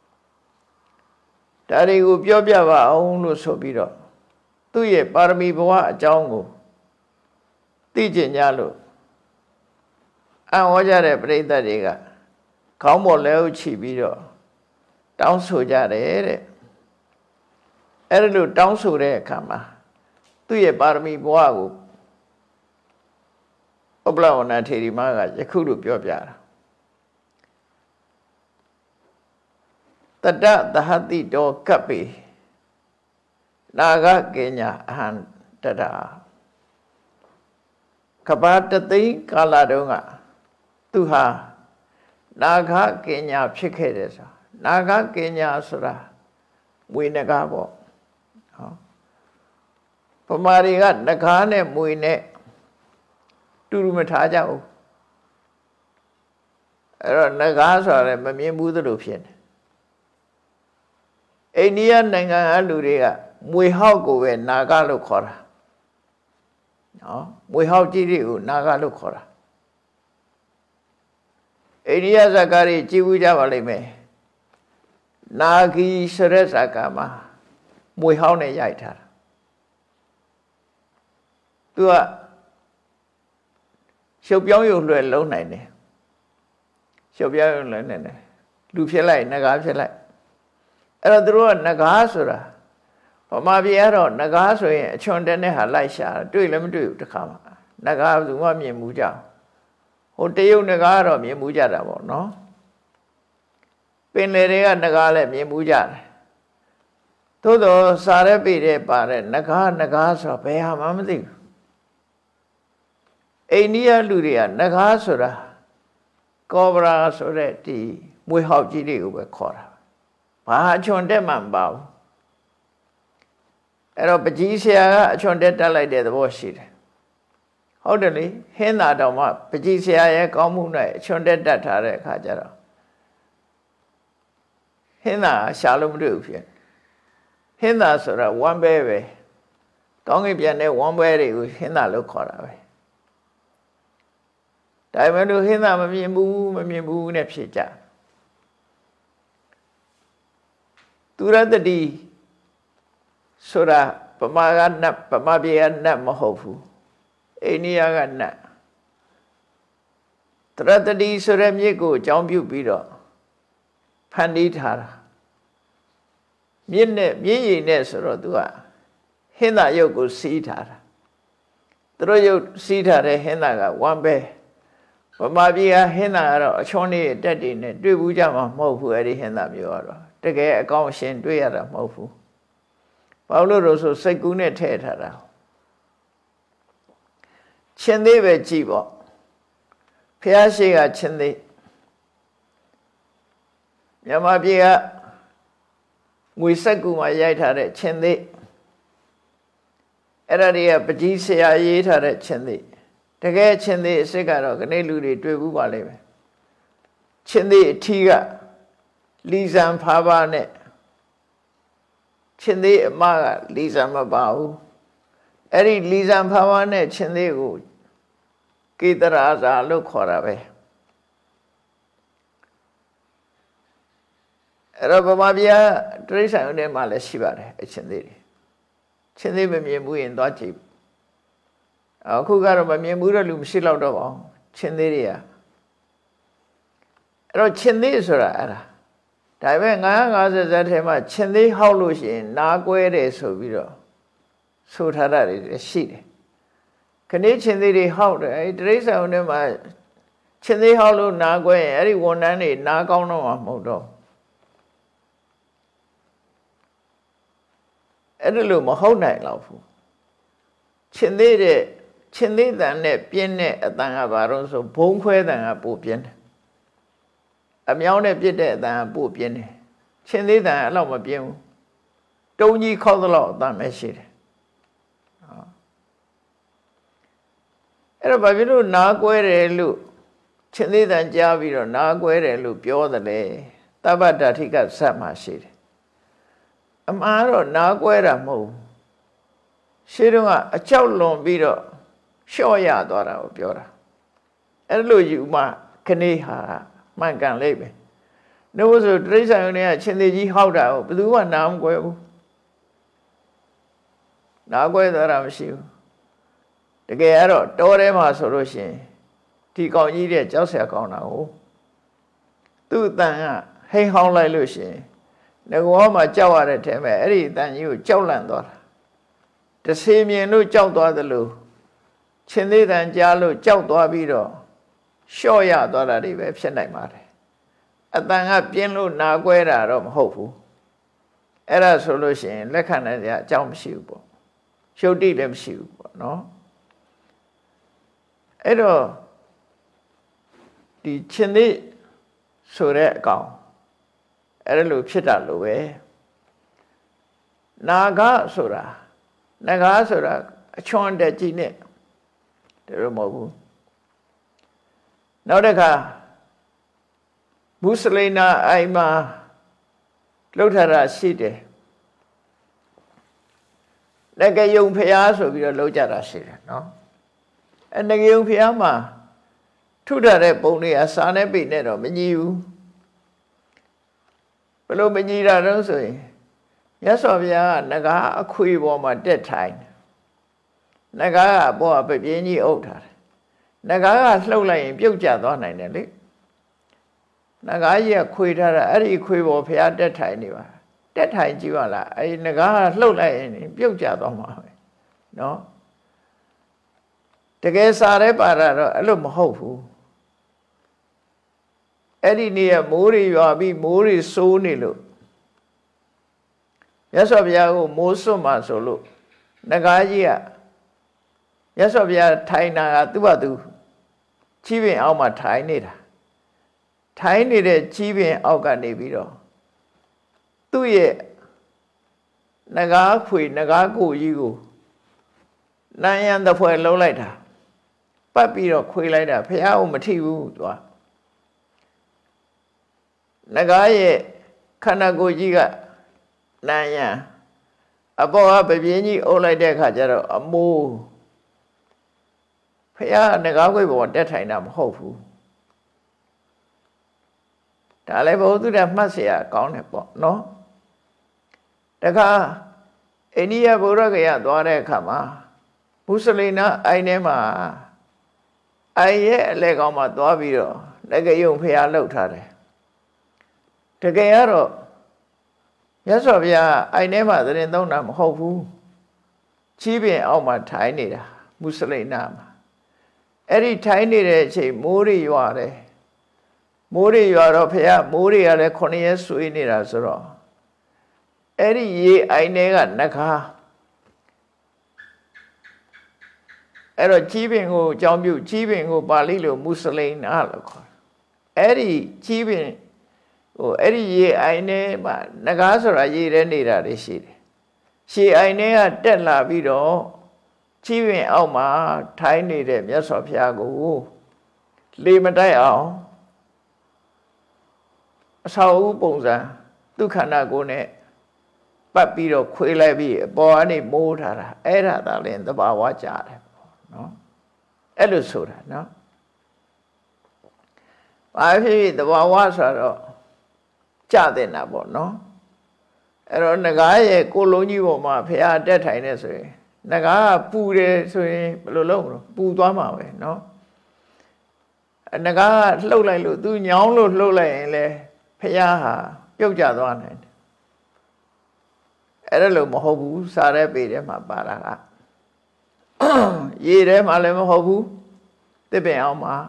ဒါတွေကိုပြောပြပါအောင်လို့ဆိုပြီးတော့သူ့ရဲ့ပါရမီဘဝအကြောင်းကိုသိကျင်ကြလို့အံ့ဩကြတဲ့ပရိသတ်တွေကခေါင်းပေါ်လဲဥချပြီးတော့တောင်းဆိုကြတယ်တဲ့အဲ့ဒါလို့တောင်းဆိုတဲ့အခါမှာသူ့ရဲ့ပါရမီဘဝကိုဥပ္ပလဝဏထေရီမကယခုလိုပြောပြတာတတသဟတိတောကပ္ပေနာဂကေညာအဟံတတာကဘာတသိန်းကာလတုန်းကသူဟာနာဂကေညာဖြစ်ခဲ့တယ်ဆိုနာဂကေညာဆိုတာမွေနဂါပေါ့ဟောပမာတွေကနဂါနဲ့မွေနဲ့တူတူမထားကြဘူးအဲ့တော့နဂါဆိုရဲမမြင်ဘူးသလိုဖြစ်တယ်အိန္ဒိယနိုင်ငံအလူတွေကမွေဟောက်ကိုပဲနာဂလို့ခေါ်တာနော်မွေဟောက်ကြီးတွေကိုနာဂလို့ခေါ်တာအိန္ဒိယဇာကာတွေကြည့်ဘူးကြပါလိမ့်မယ်နာဂီဆိုတဲ့ဇာကာမှာမွေဟောက်နဲ့ရိုက်ထားတာသူကရှုပ်ပြောင်းရုပ်လွှဲလုံးနိုင်တယ်ရှုပ်ပြောင်းရုပ်လွှဲနိုင်တယ်လူဖြစ်လိုက်နဂါဖြစ်လိုက်အဲ့တော့သူတို့ကနဂါဆိုတာဗမာပြည်ကတော့နဂါဆိုရင်အချွန်တဲ့နဲ့ဟာလိုက်ရှာတွေ့လည်းမတွေ့ဘူးတခါမှနဂါဘယ်သူမှမြင်မှုကြဟိုတရုတ်နဂါကတော့မြင်မှုကြတာပေါ့နော်ပင်လေတွေကနဂါလည်းမြင်မှုကြတယ်သို့တော့စားရဲပေတဲ့ပါတဲ့နဂါနဂါဆိုဘယ်ဟာမှမသိဘူးအိန္ဒိယလူတွေကနဂါဆိုတာကောဘရာဆိုတဲ့ဒီမွေဟောက်ကြီးတွေကိုပဲခေါ်တာဘာအချွန်တက်မှမပါဘူးအဲ့တော့ပကြီးဆရာကအချွန်တက်တက်လိုက်တဲ့သဘောရှိတယ်ဟုတ်တယ်လေဟင်းသာတော်မှပကြီးဆရာရဲ့ကောင်းမှုနဲ့အချွန်တက်တက်ထားတဲ့အခါကျတော့ဟင်းသာရှာလို့မတွေ့ဘူးဖြစ်ဟင်းသာဆိုတာဝမ်းပဲပဲကောင်းကင်ပြန်တဲ့ဝမ်းပဲတွေကိုဟင်းသာလို့ခေါ်တာပဲဒါပေမဲ့လို့ဟင်းသာမမြင်ဘူးမမြင်ဘူးနဲ့ဖြစ်ကြသူရတတိဆိုတာပမာကနတ်ပမာပြေကနတ်မဟုတ်ဘူးအိန္ဒိယကနတ်တရတတိဆိုတဲ့မြစ်ကိုအကြောင်းပြုပြီးတော့ဖန်တီးထားတာမြစ်နဲ့မြစ်ရည်နဲ့ဆိုတော့သူကဟင်းသာရုပ်ကိုစီးထားတာသူတို့ရုပ်စီးထားတဲ့ဟင်းသာကဝမ်းပဲဗမာပြည်ကဟင်းသာကတော့အချွန်လေးတက်တည်နဲ့တွေ့ဘူးကြမှာမဟုတ်ဘူးအဲ့ဒီဟင်းသာမျိုးကတော့တကယ်အကောင့်ရှင်တွေ့ရတာမဟုတ်ဘူးဘာလို့လို့ဆိုစိတ်ကူးနဲ့ထည့်ထားတာချင်းသေးပဲကြည့်ပေါ့ဖះရှိကချင်းသေးမြန်မာပြည်ကငွေစက်ကူမှာရိုက်ထားတဲ့ချင်းသေးအဲ့ဒါတွေကပကြီးဆရာရေးထားတဲ့ချင်းသေးတကယ်ချင်းသေးအစ်စ်ကတော့ခဏလူတွေတွေ့ဘူးပါလိမ့်မယ်ချင်းသေးအထီးကလီဇံဖားပါနဲ့ချင်းသေးအမကလီဇံမပါဘူးအဲ့ဒီလီဇံဖားပါနဲ့ချင်းသေးကိုကေတရာဇာလို့ခေါ်တာပဲအဲ့တော့ဗမာပြည်တရိစ္ဆာန်တွေမှာလည်းရှိပါတယ်အချင်းသေးတွေချင်းသေးမမြင်ဘူးရင်သွားကြည့်အခုကတော့မမြင်ဘူးတဲ့လူမရှိတော့တော့ပါဘူးချင်းသေးတွေကအဲ့တော့ချင်းသေးဆိုတာအဲ့ဒါဒါပေမဲ့nine fiftyဇက်ထဲမှာချင်းသေးဟောက်လို့ရှိရင်နားကွဲတယ်ဆိုပြီးတော့ဆိုထားတာတွေရှိတယ်ခဏချင်းသေးတွေဟောက်တယ်အဲ့ဒီတရိစ္ဆာန်တွေမှာချင်းသေးဟောက်လို့နားကွဲရင်အဲ့ဒီဝန်တန်းတွေနားကောင်းတော့မှာမဟုတ်တော့အဲ့ဒါလို့မဟုတ်နိုင်တော့ဘူးချင်းသေးတဲ့ချင်းသေးတန်နဲ့ပြင်းတဲ့အတန်ကဘာလို့ဆိုဘုံခွဲတန်ကပိုပြင်းတယ်အမြောင်းနဲ့ပြစ်တဲ့အတန်ကပိုပြင်းတယ်ချင်းသေးတန်အဲ့လောက်မပြင်းဘူးတုံးကြီးခောက်သလောက်အတန်ပဲရှိတယ်အဲ့တော့ဘာဖြစ်လို့နားကွဲတယ်လို့ချင်းသေးတန်ကြားပြီးတော့နားကွဲတယ်လို့ပြောတယ်လေတပ္ပတ္ထိကဇတ်မှာရှိတယ်အမှားတော့နားကွဲတာမဟုတ်ဘူးရှင်းတော့ကအကြောက်လွန်ပြီးတော့လျှော့ရသွားတာကိုပြောတာအဲ့လိုယူမှခဏဟာမှန်ကန်လိမ့်မယ်နှုတ်ဆိုတိရစ္ဆာန်တွေကချင်းသေးကြီးဟောက်တာကိုဘယ်သူမှနားမကွဲဘူးနားကွဲသွားတာမရှိဘူးတကယ်အဲ့တော့တောထဲမှာဆိုလို့ရှိရင်ဒီကောင်ကြီးတဲ့ကြောက်เสียကောင်းတာကိုသူ့အတန်ကဟိန်ဟောင်းလိုက်လို့ရှိရင်ငကောမှာကြောက်ရတဲ့ထဲမှာအဲ့ဒီအတန်ကြီးကိုကြောက်လန့်သွားတာတဆေမြင်လို့ကြောက်သွားသလိုချင်းသေးတန်ကြားလို့ကြောက်သွားပြီးတော့လျှော့ရသွားတာတွေပဲဖြစ်နိုင်ပါတယ်အတန်ကပြင်းလို့နာကွဲတာတော့မဟုတ်ဘူးအဲ့ဒါဆိုလို့ရှိရင်လက်ခံနိုင်ကြအကြောင်းမရှိဘူးပေါ့ရှုပ်တိလည်းမရှိဘူးပေါ့နော်အဲ့တော့ဒီချင်းသေးဆိုတဲ့အကောင်အဲ့ဒါလို့ဖြစ်တာလို့ပဲနာဂဆိုတာနဂါဆိုတာအချွန်တက်ကြီးနဲ့ဒါတော့မဟုတ်ဘူးနောက်တစ်ခါမုစလိနာအိမ်မှာလှုပ်ထတာရှိတယ်ငကယုံဖျားဆိုပြီးတော့လှုပ်ကြတာရှိတယ်နော်အဲငကယုံဖျားမှာထုထတဲ့ပုံတွေကစာနဲ့ပိနဲ့တော့မညီဘူးဘယ်လိုမညီတာတော့ဆိုရင်မြတ်စွာဘုရားကငကားအခွေပေါ်မှာတက်ထိုင်ငကားကအပေါ်ကပြင်းကြီးအုပ်ထားတယ်ငကားကလှုပ်လိုက်ရင်ပြုတ်ကျသွားနိုင်တယ်လေငကားကြီးကခွေထားတာအဲ့ဒီခွေပေါ်ဘုရားတက်ထိုင်နေပါတက်ထိုင်ကြည့်ပါလားအဲ့ဒီငကားကလှုပ်လိုက်ရင်ပြုတ်ကျသွားမှာပဲနော်တကယ်စားရဲပါတာတော့အဲ့လိုမဟုတ်ဘူးအဲ့ဒီနေ့ကမိုးတွေရွာပြီးမိုးတွေစိုးနေလို့မြတ်စွာဘုရားကိုမိုးစွတ်မှဆိုလို့ငကားကြီးကမြတ်စွာဘုရားထိုင်တာကသူ့ဘာသူချီးပင်အောက်မှာထိုင်နေတာထိုင်နေတဲ့ချီးပင်အောက်ကနေပြီးတော့သူ့ရဲ့ငကားခွေငကားကိုကြီးကိုနန်းရံတစ်ဖွဲလုံးလိုက်တာပတ်ပြီးတော့ခွေလိုက်တာဘုရားကိုမထိဘူးသူကငကားရဲ့ခန္ဓာကိုယ်ကြီးကနန်းရံအပေါ်ကပပြင်းကြီးအုပ်လိုက်တဲ့အခါကျတော့အမိုးဖះငကားခွေပေါ်တက်ထိုင်တာမဟုတ်ဘူးဒါလည်းဘုသူတ္တမှတ်เสียကောင်းတယ်ပေါ့နော်တခါအိန္ဒိယဗုဒ္ဓဂယာသွားတဲ့အခါမှာမုစလိနာအိုင်ထဲမှာအိုင်ရဲ့အလဲကောင်မှာသွားပြီးတော့လက်ကြုံဖះလှုပ်ထားတယ်တကယ်ကတော့မြတ်စွာဘုရားအိုင်ထဲမှာသရင်သုံးတာမဟုတ်ဘူးချီးပင်အောက်မှာထိုင်နေတာမုစလိနာမှာအဲ့ဒီထိုင်နေတဲ့အချိန်မိုးတွေရွာတယ်မိုးတွေရွာတော့ဖះမိုးတွေကလည်းခုနှစ်ရက်ဆွေးနေတာဆိုတော့အဲ့ဒီရေအိုင်ထဲကနဂါအဲ့တော့ကြီးပင်ကိုအကြောင်းပြုကြီးပင်ကိုပါဠိလိုမုစလိနာလို့ခေါ်အဲ့ဒီကြီးပင်ဟိုအဲ့ဒီရေအိုင်ထဲမှာနဂါဆိုတာရေထဲနေတာတွေရှိတယ်ရှေအိုင်ထဲကတက်လာပြီးတော့ကြီးပင်အောက်မှာထိုင်းနေတဲ့မြတ်စွာဘုရားကိုလေမတိုက်အောင်အဆောက်အဦပုံစံဒုက္ခဏကိုနဲ့ပတ်ပြီးတော့ခွေးလိုက်ပြီးအပေါ်ကနေမိုးထားတာအဲ့ဒါသာလင်သဘာဝကြတယ်ပေါ့နော်အဲ့လိုဆိုတာနော်ဘာဖြစ်ဖြစ်သဘာဝဆိုတော့ကြတဲ့နာပေါ့နော်အဲ့တော့ငကားရဲ့ကိုလုံးကြီးပေါ်မှာဖះတက်ထိုင်နေဆိုရင်ငကားကပူတယ်ဆိုရင်ဘယ်လိုလုပ်မလို့ပူသွားမှာပဲနော်ငကားကလှုပ်လိုက်လို့သူညောင်းလို့လှုပ်လိုက်ရင်လေဖះဟာပြုတ်ကျသွားနိုင်တယ်အဲ့ဒါလို့မဟုတ်ဘူးစားတဲ့ပေထဲမှာပါတာကရေထဲမှာလည်းမဟုတ်ဘူးတစ်ပင်အောင်မှာ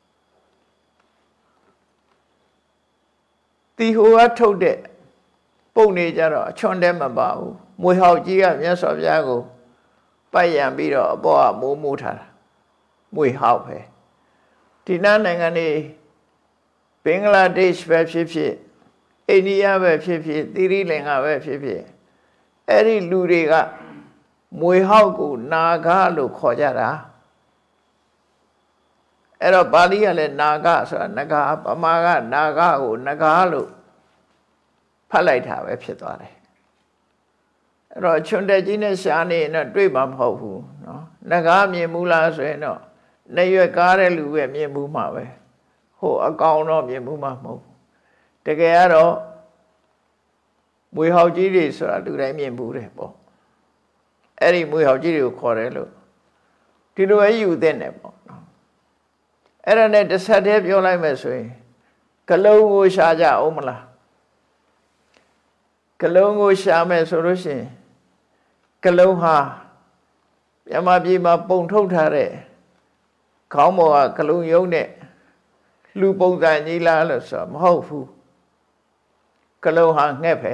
တီဟိုကထုတ်တဲ့ပုံနေကြတော့အချွန်တဲမပါဘူးမွေဟောက်ကြီးကမြတ်စွာဘုရားကိုပိုက်ရံပြီးတော့အပေါ်ကမိုးမိုးထားတာမွေဟောက်ပဲဒီနားနိုင်ငံနေဘင်္ဂလားဒေ့ရှ်ပဲဖြစ်ဖြစ်အိန္ဒိယပဲဖြစ်ဖြစ်သီရိလင်္ကာပဲဖြစ်ဖြစ်အဲ့ဒီလူတွေကမွေဟောက်ကိုနာဂလို့ခေါ်ကြတာအဲ့တော့ပါဠိကလည်းနာဂဆိုတာနဂါပမာကနာဂကိုနဂါလို့ဖတ်လိုက်တာပဲဖြစ်သွားတယ်အဲ့တော့ချွန်တက်ကြီးနဲ့ရှားနေရင်တော့တွေ့မှာမဟုတ်ဘူးနော်နဂါမြင်ဘူးလားဆိုရင်တော့နေရွက်ကားတဲ့လူပဲမြင်ဘူးမှာပဲဟိုအကောင်တော့မြင်ဘူးမှာမဟုတ်ဘူးတကယ်ကတော့မွေဟောက်ကြီးတွေဆိုတာလူတိုင်းမြင်ဘူးတယ်ပေါ့အဲ့ဒီမွေဟောက်ကြီးတွေကိုခေါ်တယ်လို့ဒီလိုပဲယူသင့်တယ်ပေါ့နော်အဲ့ဒါနဲ့တစ်ဆက်တည်းပြောလိုက်မယ်ဆိုရင်ကလုံးကိုရှာကြအောင်မလားကလုံးကိုရှာမယ်ဆိုလို့ရှိရင်ကလုံးဟာမြမပြည်မှာပုံထုတ်ထားတဲ့ခေါင်းပေါ်ကကလုံးယုံနဲ့လူပုံစံကြီးလားလို့ဆိုမဟုတ်ဘူးကလုံးဟာငှက်ပဲ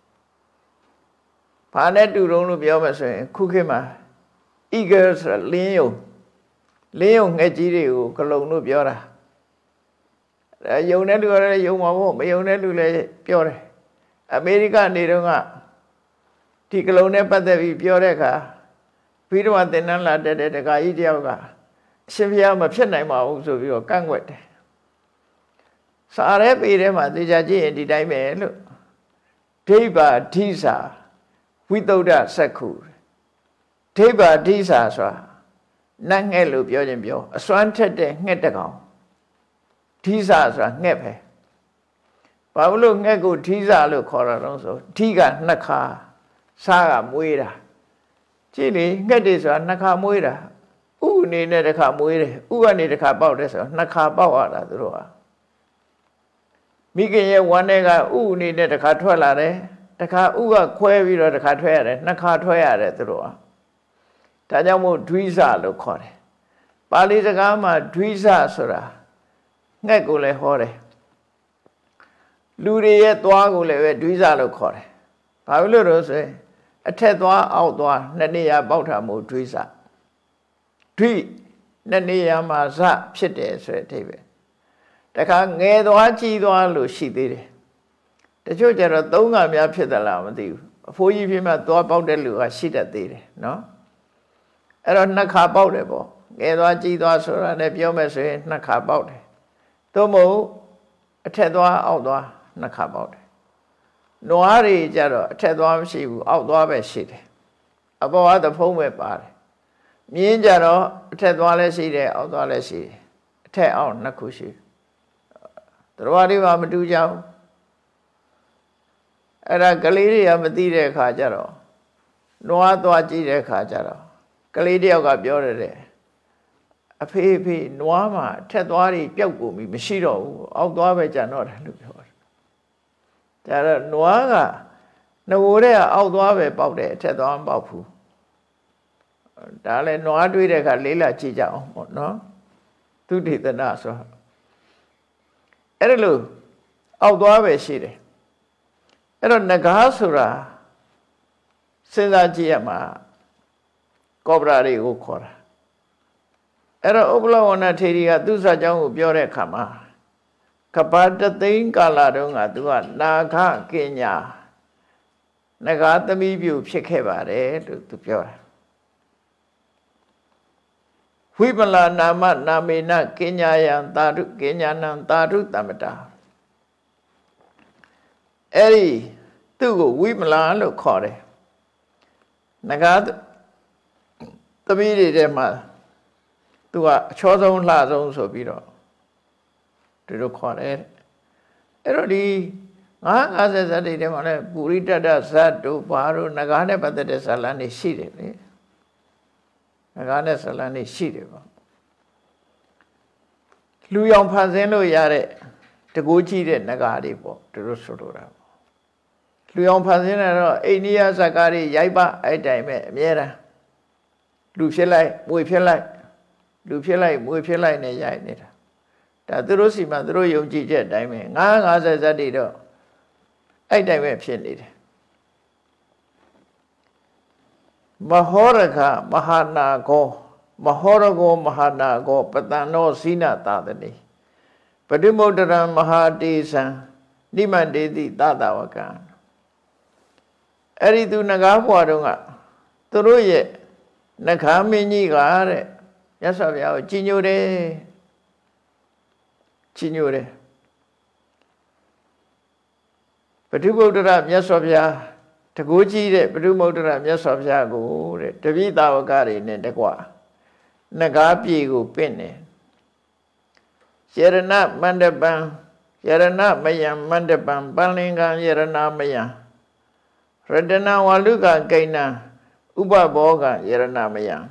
ဘာနဲ့တူတုံးလို့ပြောမယ်ဆိုရင်ခုခေတ်မှာ eagle ဆိုတာလင်းယုံလင်းယုံငှက်ကြီးတွေကိုကလုံးလို့ပြောတာအဲယုံတဲ့လူကလည်းယုံမှာပေါ့မယုံတဲ့လူလည်းပြောတယ်အမေရိကနေတော့ကဒီကလုံးနဲ့ပတ်သက်ပြီးပြောတဲ့အခါပြီးတော့သင်္นานလာတဲ့တခါကြီးတယောက်ကအရှင်ဘုရားမဖြစ်နိုင်ပါဘူးဆိုပြီးတော့ကန့်ကွက်တယ်စာရဲပေထဲမှာသေချာကြည့်ရင်ဒီတိုင်းပဲလို့ဒိဗ္ဗာဓိစာဝိသုဒ္ဓစက္ခုဒိဗ္ဗာဓိစာဆိုတာနတ်ငှက်လို့ပြောခြင်းပြောအစွမ်းထက်တဲ့ငှက်တကောင်ဓိစာဆိုတာငှက်ပဲဘာလို့ငှက်ကိုဓိစာလို့ခေါ်တာတော့ဆိုဓိကနှစ်ခါစားကမွေးတာကြည့်လေငှက်တွေဆိုတာနှစ်ခါမွေးတာဥအနေနဲ့တစ်ခါမွေးတယ်ဥကနေတစ်ခါပေါက်တယ်ဆိုတော့နှစ်ခါပေါက်ရတာသူတို့ဟာမိခင်ရဲ့ဝမ်းထဲကဥအနေနဲ့တစ်ခါထွက်လာတယ်တစ်ခါဥကခွဲပြီးတော့တစ်ခါထွက်ရတယ်နှစ်ခါထွက်ရတယ်သူတို့ဟာဒါကြောင့်မို့ဒွိစလို့ခေါ်တယ်ပါဠိစကားမှာဒွိစဆိုတာငှက်ကိုလည်းဟောတယ်လူတွေရဲ့သွားကိုလည်းပဲဒွိစလို့ခေါ်တယ်ဘာလို့လို့ဆိုရင်အထက်သွားအောက်သွားနှစ်နေရာပေါက်တာမို့ဒွိစဒွိနှစ်နေရာမှာစဖြစ်တယ်ဆိုတဲ့အဓိပ္ပာယ်တခါငယ်သွားကြီးသွားလို့ရှိသေးတယ်တချို့ကျတော့သုံးခါများဖြစ်သလားမသိဘူးအဖိုးကြီးဖြစ်မှသွားပေါက်တဲ့လူကရှိတတ်သေးတယ်နော်အဲ့တော့နှစ်ခါပေါက်တယ်ပေါ့ငယ်သွားကြီးသွားဆိုတာနဲ့ပြောမယ်ဆိုရင်နှစ်ခါပေါက်တယ်သို့မဟုတ်အထက်သွားအောက်သွားနှစ်ခါပေါက်တယ်နွားတွေကြတော့အထက်သွားမရှိဘူးအောက်သွားပဲရှိတယ်အပေါ်ကသဖုံးပဲပါတယ်မြင်းကြတော့အထက်သွားလည်းရှိတယ်အောက်သွားလည်းရှိတယ်အထက်အောက်နှစ်ခုရှိတယ်တော်တွေပါမတူကြဘူးအဲ့ဒါကလေးတွေကမသိတဲ့အခါကျတော့နွားသွားကြည့်တဲ့အခါကျတော့ကလေးတယောက်ကပြောတယ်အဖေအဖေနွားမှာထက်သွားတွေပျောက်ကုန်ပြီမရှိတော့ဘူးအောက်သွားပဲကြံတော့တယ်လို့ပြောတယ်ဒါတော့နွားကငိုတဲ့အောက်သွားပဲပေါက်တယ်အထက်သွားမပေါက်ဘူးဒါလည်းနွားတွေးတဲ့အခါလေးလာကြည့်ကြအောင်ပေါ့နော်သူဒေသနာဆိုအဲ့ဒါလို့အောက်သွားပဲရှိတယ်အဲ့တော့ငကားဆိုတာစဉ်းစားကြည့်ရမှာကောပရာတွေကိုခေါ်တာအဲ့တော့ဥပလဝဏထေရီကသူ့စာကြောင်းကိုပြောတဲ့အခါမှာကပ္ပတသိန်းကာလတုန်းကသူကနာခကညာငကားသမီးပြုဖြစ်ခဲ့ပါတယ်လို့သူပြောတာဝိပလာနာမနာမေနကညာယံသာဓုကညာနံသာဓုတမ္ပတာအဲ့ဒီသူ့ကိုဝိမလာလို့ခေါ်တယ်ငကားသမီးတွေထဲမှာသူကအချောဆုံးလှဆုံးဆိုပြီးတော့သူတို့ခေါ်တယ်အဲ့တော့ဒီငါးငါးဆယ်ဇတ်တွေထဲမှာလည်းပုရိတတ္တဇတ်တို့ဘာတို့ငကားနဲ့ပတ်သက်တဲ့ဇာလန်းတွေရှိတယ်လေငကားနဲ့ဇာလန်းတွေရှိတယ်ပေါ့လူရောင်ဖန်ဆင်းလို့ရတဲ့တကူကြည့်တဲ့ငကားတွေပေါ့သူတို့ဆိုလိုတာပေါ့လူရောင်ဖန်ဆင်းတဲ့တော့အိန္ဒိယဇာကားတွေရိုက်ပအဲ့တိုင်းပဲအမြဲတမ်းလူဖြစ်လိုက်မွေဖြစ်လိုက်လူဖြစ်လိုက်မွေဖြစ်လိုက်နဲ့ရိုက်နေတာဒါသူတို့စီမှာသူတို့ယုံကြည်ချက်အတိုင်းပဲငါးငါးဆယ်ဇတ်တွေတော့အဲ့တိုင်းပဲဖြစ်နေတယ်မဟောရခမဟာနာကောမဟောရကောမဟာနာကောပတန်နောဇိနသာတတိပတိမုဒ္ဒရံမဟာတေသံနိမန္တေတိသတဝကံအဲ့ဒီသူငကားဘွားတုန်းကသူတို့ရဲ့နှခါမင်းကြီးကတဲ့မြတ်စွာဘုရားကိုကြီးညိုတယ်ကြီးညိုတယ်ပဋိဗုဒ္ဓရမြတ်စွာဘုရားတကူကြီးတဲ့ပဋိဗုဒ္ဓရမြတ်စွာဘုရားကိုတဲ့တပိသာဝကတွေနဲ့တကွနှကားပြေကိုပင့်တယ်ယရဏမန္တပံယရဏမယံမန္တပံပန္လင်္ကံယရဏမယံရတနဝါလုကကိဏံဥပဘောကယရဏမယံ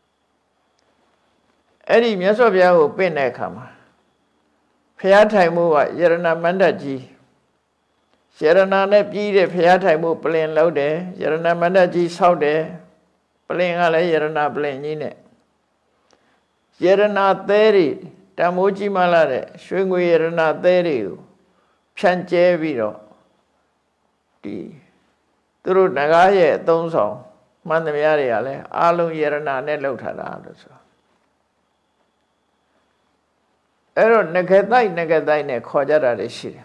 အဲ့ဒီမြတ်စွာဘုရားကိုပင့်တဲ့အခါမှာဘုရားထိုင်မှုကယရဏမန္တကြီးယရဏနဲ့ပြီးတဲ့ဘုရားထိုင်မှုပလင်လောက်တယ်ယရဏမန္တကြီးဆောက်တယ်ပလင်ကလည်းယရဏပလင်ကြီးနဲ့ယရဏသဲတွေတမိုးကြီးမှလာတဲ့ရွှေငွေယရဏသဲတွေကိုဖြန့်ကျဲပြီးတော့ဒီသူတို့ငကားရဲ့အသုံးဆောင်မှန်သမျှတွေကလည်းအာလုံးယရဏနဲ့လှုပ်ထားတာလို့ဆိုအဲ့တော့ငကတိုက်ငကတိုက်နဲ့ခေါ်ကြတာတွေရှိတယ်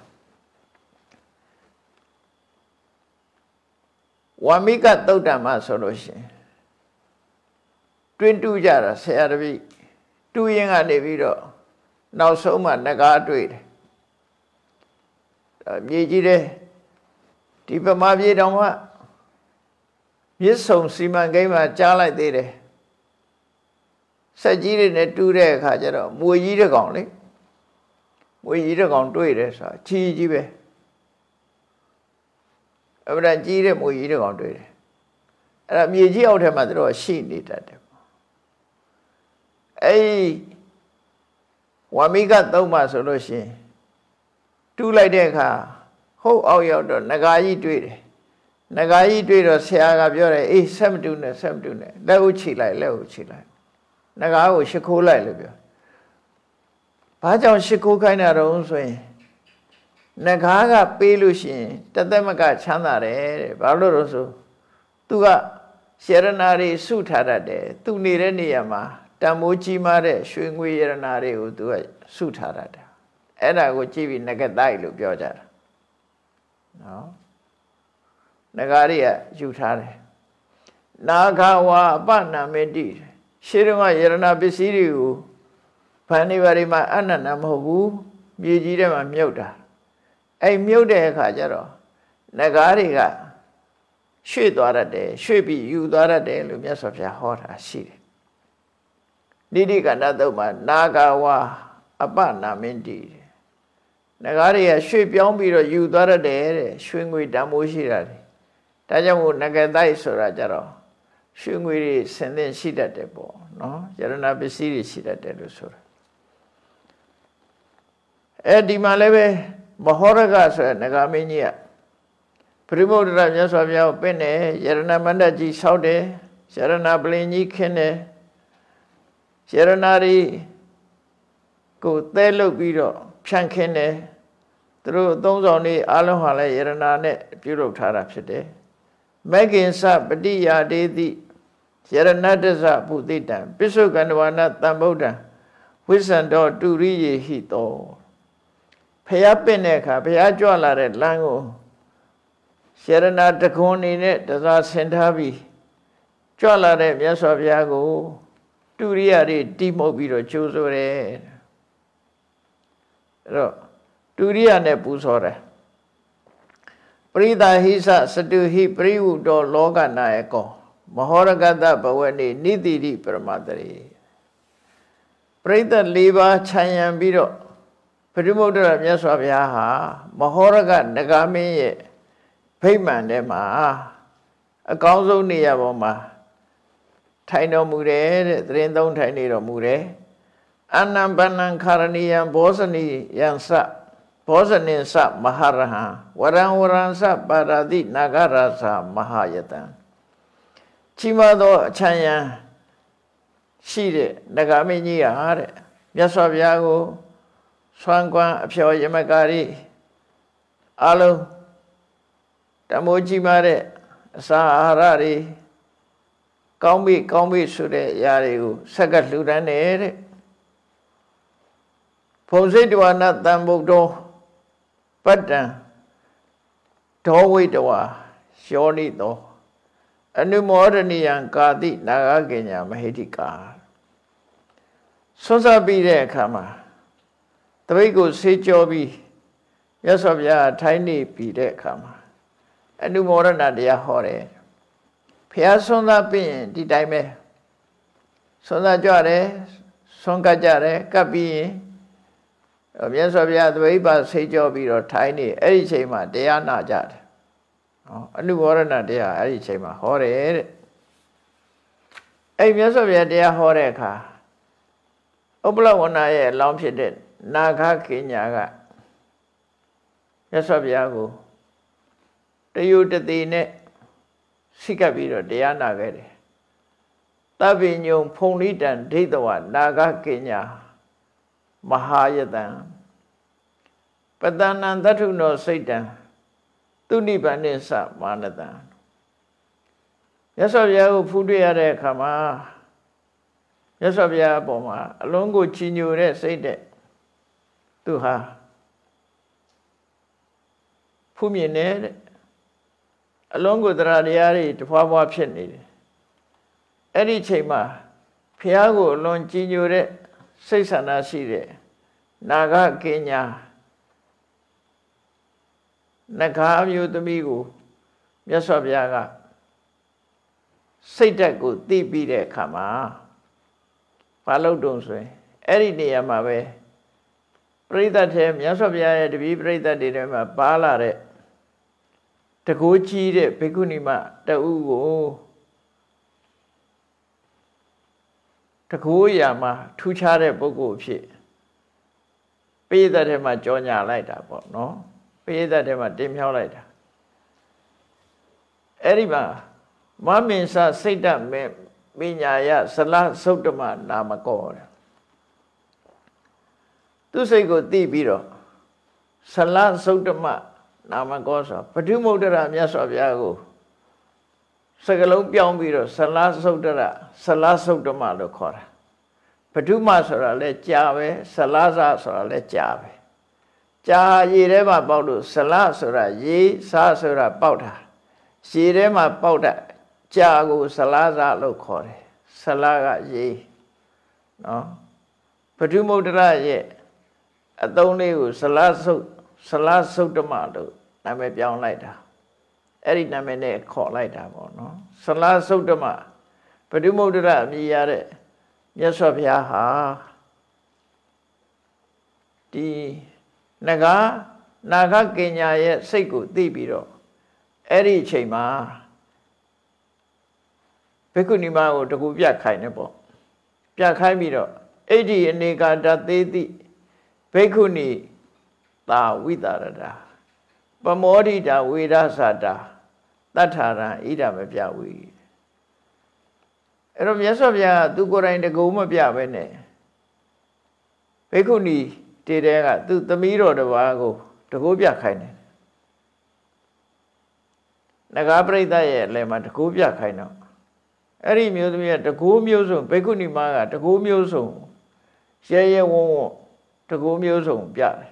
ဝါမိကသုတ်တံမှာဆိုလို့ရှိရင်တွင်းတူးကြတာဆရာတပည့်တူးရင်ကနေပြီးတော့နောက်ဆုံးမှငကားတွေ့တယ်မြေကြီးတဲ့ဒီပမာပြေတောင်မှမြစ်ဆုံစီမံကိန်းမှာကြားလိုက်သေးတယ်ဆက်ကြီးတွေနဲ့တူးတဲ့အခါကျတော့မွေကြီးတစ်ကောင်လေမွေကြီးတစ်ကောင်တွေ့တယ်ဆိုတာချီကြီးပဲအဲ့ဒါကြီးတဲ့မွေကြီးတစ်ကောင်တွေ့တယ်အဲ့ဒါမြေကြီးအောက်ထဲမှာသူတို့ရှိနေတတ်တယ်အဲ့ဝါမိကသုံးပါဆိုလို့ရှိရင်တူးလိုက်တဲ့အခါဟုတ်အောက်ရောက်တော့ငကာကြီးတွေ့တယ်ငကာကြီးတွေ့တော့ဆရာကပြောတယ်အေးဆက်မတူနဲ့ဆက်မတူနဲ့လက်ဥချိလိုက်လက်ဥချိလိုက်ငကာကိုရှ िख ိုးလိုက်လို့ပြောဘာကြောင့်ရှ िख ိုးခိုင်းတာတော့ဆိုရင်ငကာကပေးလို့ရှိရင်တသက်မကချမ်းသာတယ်တဲ့ဘာလို့လို့ဆိုသူကရှရနာတွေစုထားတတ်တယ်သူနေတဲ့နေရာမှာတန်မိုးကြီးမားတဲ့ရွှေငွေရတနာတွေကိုသူကစုထားတတ်တယ်အဲ့ဒါကိုကြည့်ပြီးငကတိုက်လို့ပြောကြတာနော်ငကာတွေကယူထားတယ်နာဂဝါအပနာမင်းတိရှေးတုန်းကယရနာပစ္စည်းတွေကိုဗန်နေပါတွေမှာအနန္တမဟုတ်ဘူးမြေကြီးထဲမှာမြုပ်တာအဲ့မြုပ်တဲ့အခါကျတော့ငကားတွေကရွှေ့သွားတတ်တယ်ရွှေ့ပြီးယူသွားတတ်တယ်လို့မြတ်စွာဘုရားဟောတာရှိတယ်နိတိကဏတုတ်မှာနာဂဝါအပနာမင်းတိငကားတွေကရွှေ့ပြောင်းပြီးတော့ယူသွားတတ်တယ်တဲ့ရွှေငွေတန်မိုးရှိတာလေဒါကြောင့်မို့ငကတိုက်ဆိုတာကြတော့ရွှေငွေတွေဆင်သင်ရှိတတ်တယ်ပေါ့နော်ယရနာပစ္စည်းတွေရှိတတ်တယ်လို့ဆိုတာအဲဒီမှာလည်းပဲမဟောရကဆိုတဲ့ငကာမင်းကြီးကပရိမုဒ္ဒရာမြတ်စွာဘုရားကိုပင့်တယ်ယရနာမန္တကြီးဆောက်တယ်ယရနာပလင်ကြီးခင်းတယ်ယရနာတွေကိုသဲလုတ်ပြီးတော့ဖြန့်ခင်းတယ်သူတို့အသုံးဆောင်တွေအားလုံးဟာလည်းယရနာနဲ့ပြုလုပ်ထားတာဖြစ်တယ်မဂ္ဂင်္စပတိယာဒေတိယရဏတ္တဇပုတိတံပိစုကန္တဝနာတံဗုဒ္ဓံဝိဇ္ဇန္တောတူရိယေဟိတောဖျားပင့်တဲ့အခါဖျားကြွလာတဲ့လမ်းကိုယရဏတခွန်နေနဲ့တစားဆင်ထားပြီးကြွလာတဲ့မြတ်စွာဘုရားကိုတူရိယတွေတိမှုတ်ပြီးတော့ကျိုးဆိုတယ်အဲ့တော့တူရိယနဲ့ပူဇော်တယ်ပရိသဟိစစတုဟိပရိဝုတောလောကနာယကောမဟောရကတဘဝနေနိတိတိပရမတရေပရိသတ်၄ပါးခြံရံပြီးတော့ပရိမုဒ္ဒရာမြတ်စွာဘုရားဟာမဟောရကနဂါမင်းရဲ့ဗိမာန်ထဲမှာအကောင်းဆုံးနေရာပေါ်မှာထိုင်တော်မူတယ်တဲ့သရင်သုံးထိုင်နေတော်မူတယ်အနံပနံခရဏီယံဘောဇနိယံစဘောဇနိစမဟာရဟံဝရံဝရံစပါရတိနာဂရသမဟာယတံချီးမွမ်းသောအချမ်းရံရှိတဲ့နဂါမင်းကြီးဟာတဲ့မြတ်စွာဘုရားကိုဆွမ်းကွမ်းအဖျော်ယမကာရီအလုံးတမိုးကြီးမားတဲ့အစာအာဟာရတွေကောင်းပြီကောင်းပြီဆိုတဲ့အရာတွေကိုဆက်ကလှူဒန်းနေတဲ့ဖုံစိတ်တဝနာတံဗုဒ္ဓောပတ္တံဒောဝိတဝါယောနိတောအနုမောဒနိယံကာတိနာဂကေညာမဟိတိကာဆွတ်စပ်ပြီးတဲ့အခါမှာတပိတ်ကိုဆေးကြောပြီးမြတ်စွာဘုရားထိုင်းနေပြီးတဲ့အခါမှာအနုမောဒနာတရားဟောတယ်ဘုရားဆွမ်းသားပြီးရင်ဒီတိုင်းပဲဆွမ်းသားကြွတယ်ဆွမ်းကပ်ကြတယ်ကပ်ပြီးရင်မြတ်စွာဘုရားတပိတ်ပါဆေးကြောပြီးတော့ထိုင်းနေအဲ့ဒီချိန်မှာတရားနာကြတယ်အနုဘောရဏတရားအဲ့ဒီအချိန်မှာဟောတယ်တဲ့အဲ့မြတ်စွာဘုရားတရားဟောတဲ့အခါဥပလဝဏရဲ့အလောင်းဖြစ်တဲ့နာဂခေညာကမြတ်စွာဘုရားကိုတယုတတိနဲ့စိကပ်ပြီးတော့တရားနာခဲ့တယ်တပ္ပိညုံဖုန်လိတံဒိဋ္ဌဝနာဂခေညာမဟာယတံပတ္တနံတထုနောစိတ်တံသူနိဗ္ဗာန်နဲ့စမာနတံမြတ်စွာဘုရားကိုဖူးတွေ့ရတဲ့အခါမှာမြတ်စွာဘုရားအပေါ်မှာအလုံးကိုချီးညိုတဲ့စိတ်တဲ့သူဟာဖူးမြင်နေတဲ့အလုံးကိုတရားတရားတွေတဖွာဖွာဖြစ်နေတယ်အဲ့ဒီချိန်မှာဘုရားကိုအလွန်ကြည်ညိုတဲ့စိတ်ဆန္ဒရှိတဲ့နာဂကေညာနဂါအမျိုးသမီးကိုမြတ်စွာဘုရားကစိတ်ဓာတ်ကိုသိပြီးတဲ့အခါမှာဘာလို့တုံးဆိုရင်အဲ့ဒီနေရာမှာပဲပရိသတ်ထဲမြတ်စွာဘုရားရဲ့တပည့်ပရိသတ်တွေထဲမှာပါလာတဲ့တကိုးကြီးတဲ့ဘိက္ခုနီမတဦးကိုတကိုးရာမှာထူးခြားတဲ့ပုဂ္ဂိုလ်ဖြစ်ပရိသတ်ထဲမှာကြောညာလိုက်တာပေါ့နော်ပရိသတ်ထဲမှာတင်မြောက်လိုက်တာအဲ့ဒီမှာမမင်္စစိတ်တမေပညာယဇလသုတ္တမနာမကောတဲ့သူစိတ်ကိုသိပြီးတော့ဇလသုတ္တမနာမကောဆိုပဋိမုဒ္ဒရာမြတ်စွာဘုရားကိုစကလုံးပြောင်းပြီးတော့ဇလသုတ္တရဇလသုတ္တမလို့ခေါ်တာပဋိမဆိုတာလဲကြာပဲဇလဇဆိုတာလဲကြာပဲကြာရေထဲမှာပေါက်လို့ဇလဆိုတာရေစားဆိုတာပေါက်တာရေထဲမှာပေါက်တာကြာကိုဇလဇလို့ခေါ်တယ်ဇလကရေနော်ပဋိမုဒ္ဒရာရဲ့အသုံးလေးကိုဇလသုတ်ဇလသုတ္တမလို့နာမည်ပြောင်းလိုက်တာအဲ့ဒီနာမည်နဲ့ခေါ်လိုက်တာပေါ့နော်ဇလသုတ္တမပဋိမုဒ္ဒရာအမည်ရတဲ့မြတ်စွာဘုရားဟာဒီနဂါနာဂကင်ညာရဲ့စိတ်ကိုသိပြီးတော့အဲ့ဒီအချိန်မှာဘိက္ခုနီမကိုတကူပြတ်ခိုင်းတယ်ပေါ့ပြတ်ခိုင်းပြီးတော့ဣတိအနေကာတသေးတိဘိက္ခုနီသာဝိတာရတာပမောဒိတာဝေဒသတာတတ္ထာရံဣဒမပြဝီအဲ့တော့မြတ်စွာဘုရားသူကိုယ်တိုင်တကူမပြပဲနဲ့ဘိက္ခုနီတေတဲ့ကသူသမီးတော်တစ်ပါးကိုတကူပြခိုင်းတယ်နဂါပရိသတ်ရဲ့အလယ်မှာတကူပြခိုင်းတော့အဲ့ဒီမျိုးသမီးကတကူမျိုးစုံဘိက္ခုနီမကတကူမျိုးစုံရဲရဲဝုံဝုံတကူမျိုးစုံပြတယ်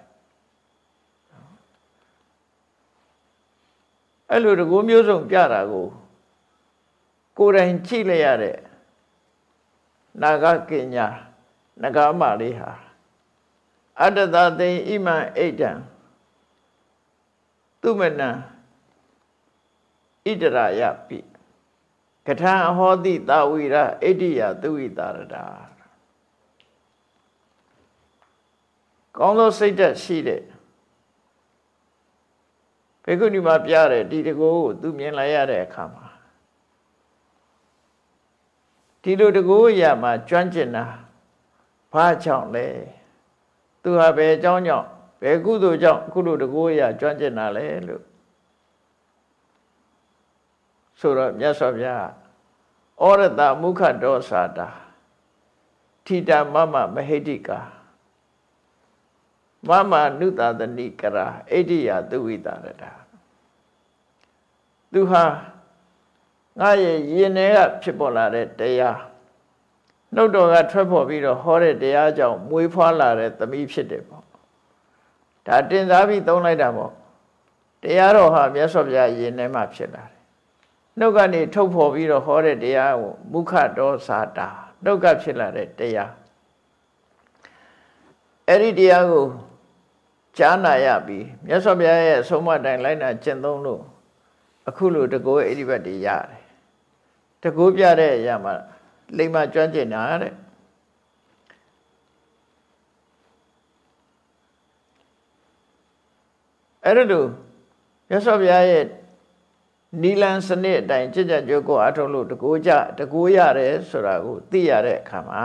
အဲ့လိုတကူမျိုးစုံပြတာကိုကိုယ်တိုင်ကြည့်လိုက်ရတဲ့နာဂကင်ညာနဂါမလေးဟာအတ္တသသိဣမံဣဒံသူမနံဣတရာယပိကထံဟောတိတာဝိရဣတိယသူဝိတာရတာကောင်းသောစိတ်ဓာတ်ရှိတဲ့ဘိက္ခုနီမပြတဲ့ဒီတကိုကိုသူမြင်လိုက်ရတဲ့အခါမှာဒီလိုတကိုအရာမှာကျွမ်းကျင်တာဘာကြောင့်လဲသူဟာဘယ်အကြောင်းကြောင့်ဘယ်ကုသိုလ်ကြောင့်အခုလိုတကိုအရာကျွမ်းကျင်တာလဲလို့ဆိုတော့မြတ်စွာဘုရားဩရတမုခတောသာတာထိတမမမဟိတိကာမမနုတသနိကရာဣတိယသူဝိတာရတာသူဟာငါရဲ့ရင်ထဲကဖြစ်ပေါ်လာတဲ့တရားနှုတ်တော်ကထွက်ပေါ်ပြီးတော့ဟောတဲ့တရားကြောင့်မွေးဖွားလာတဲ့သမီးဖြစ်တယ်ပေါ့ဒါတင်စားပြီးသုံးလိုက်တာပေါ့တရားတော်ဟာမြတ်စွာဘုရားရင်ထဲမှာဖြစ်လာတယ်နှုတ်ကနေထုတ်ဖော်ပြီးတော့ဟောတဲ့တရားကိုမုခတောသာတာနှုတ်ကဖြစ်လာတဲ့တရားအဲ့ဒီတရားကိုကြားနာရပြီးမြတ်စွာဘုရားရဲ့အဆုံးအမတိုင်းလိုက်နာကျင့်သုံးလို့အခုလိုတကောအိဒီဘတ်တွေရတယ်တကောပြတဲ့အရာမှာလိမ္မာကျွမ်းကျင်တာတဲ့အဲ့ဒါလို့မြတ်စွာဘုရားရဲ့နီလန်စနစ်အတိုင်းကြကြကြိုးကိုအထုံးလို့တကောကြတကောရတယ်ဆိုတာကိုသိရတဲ့အခါမှာ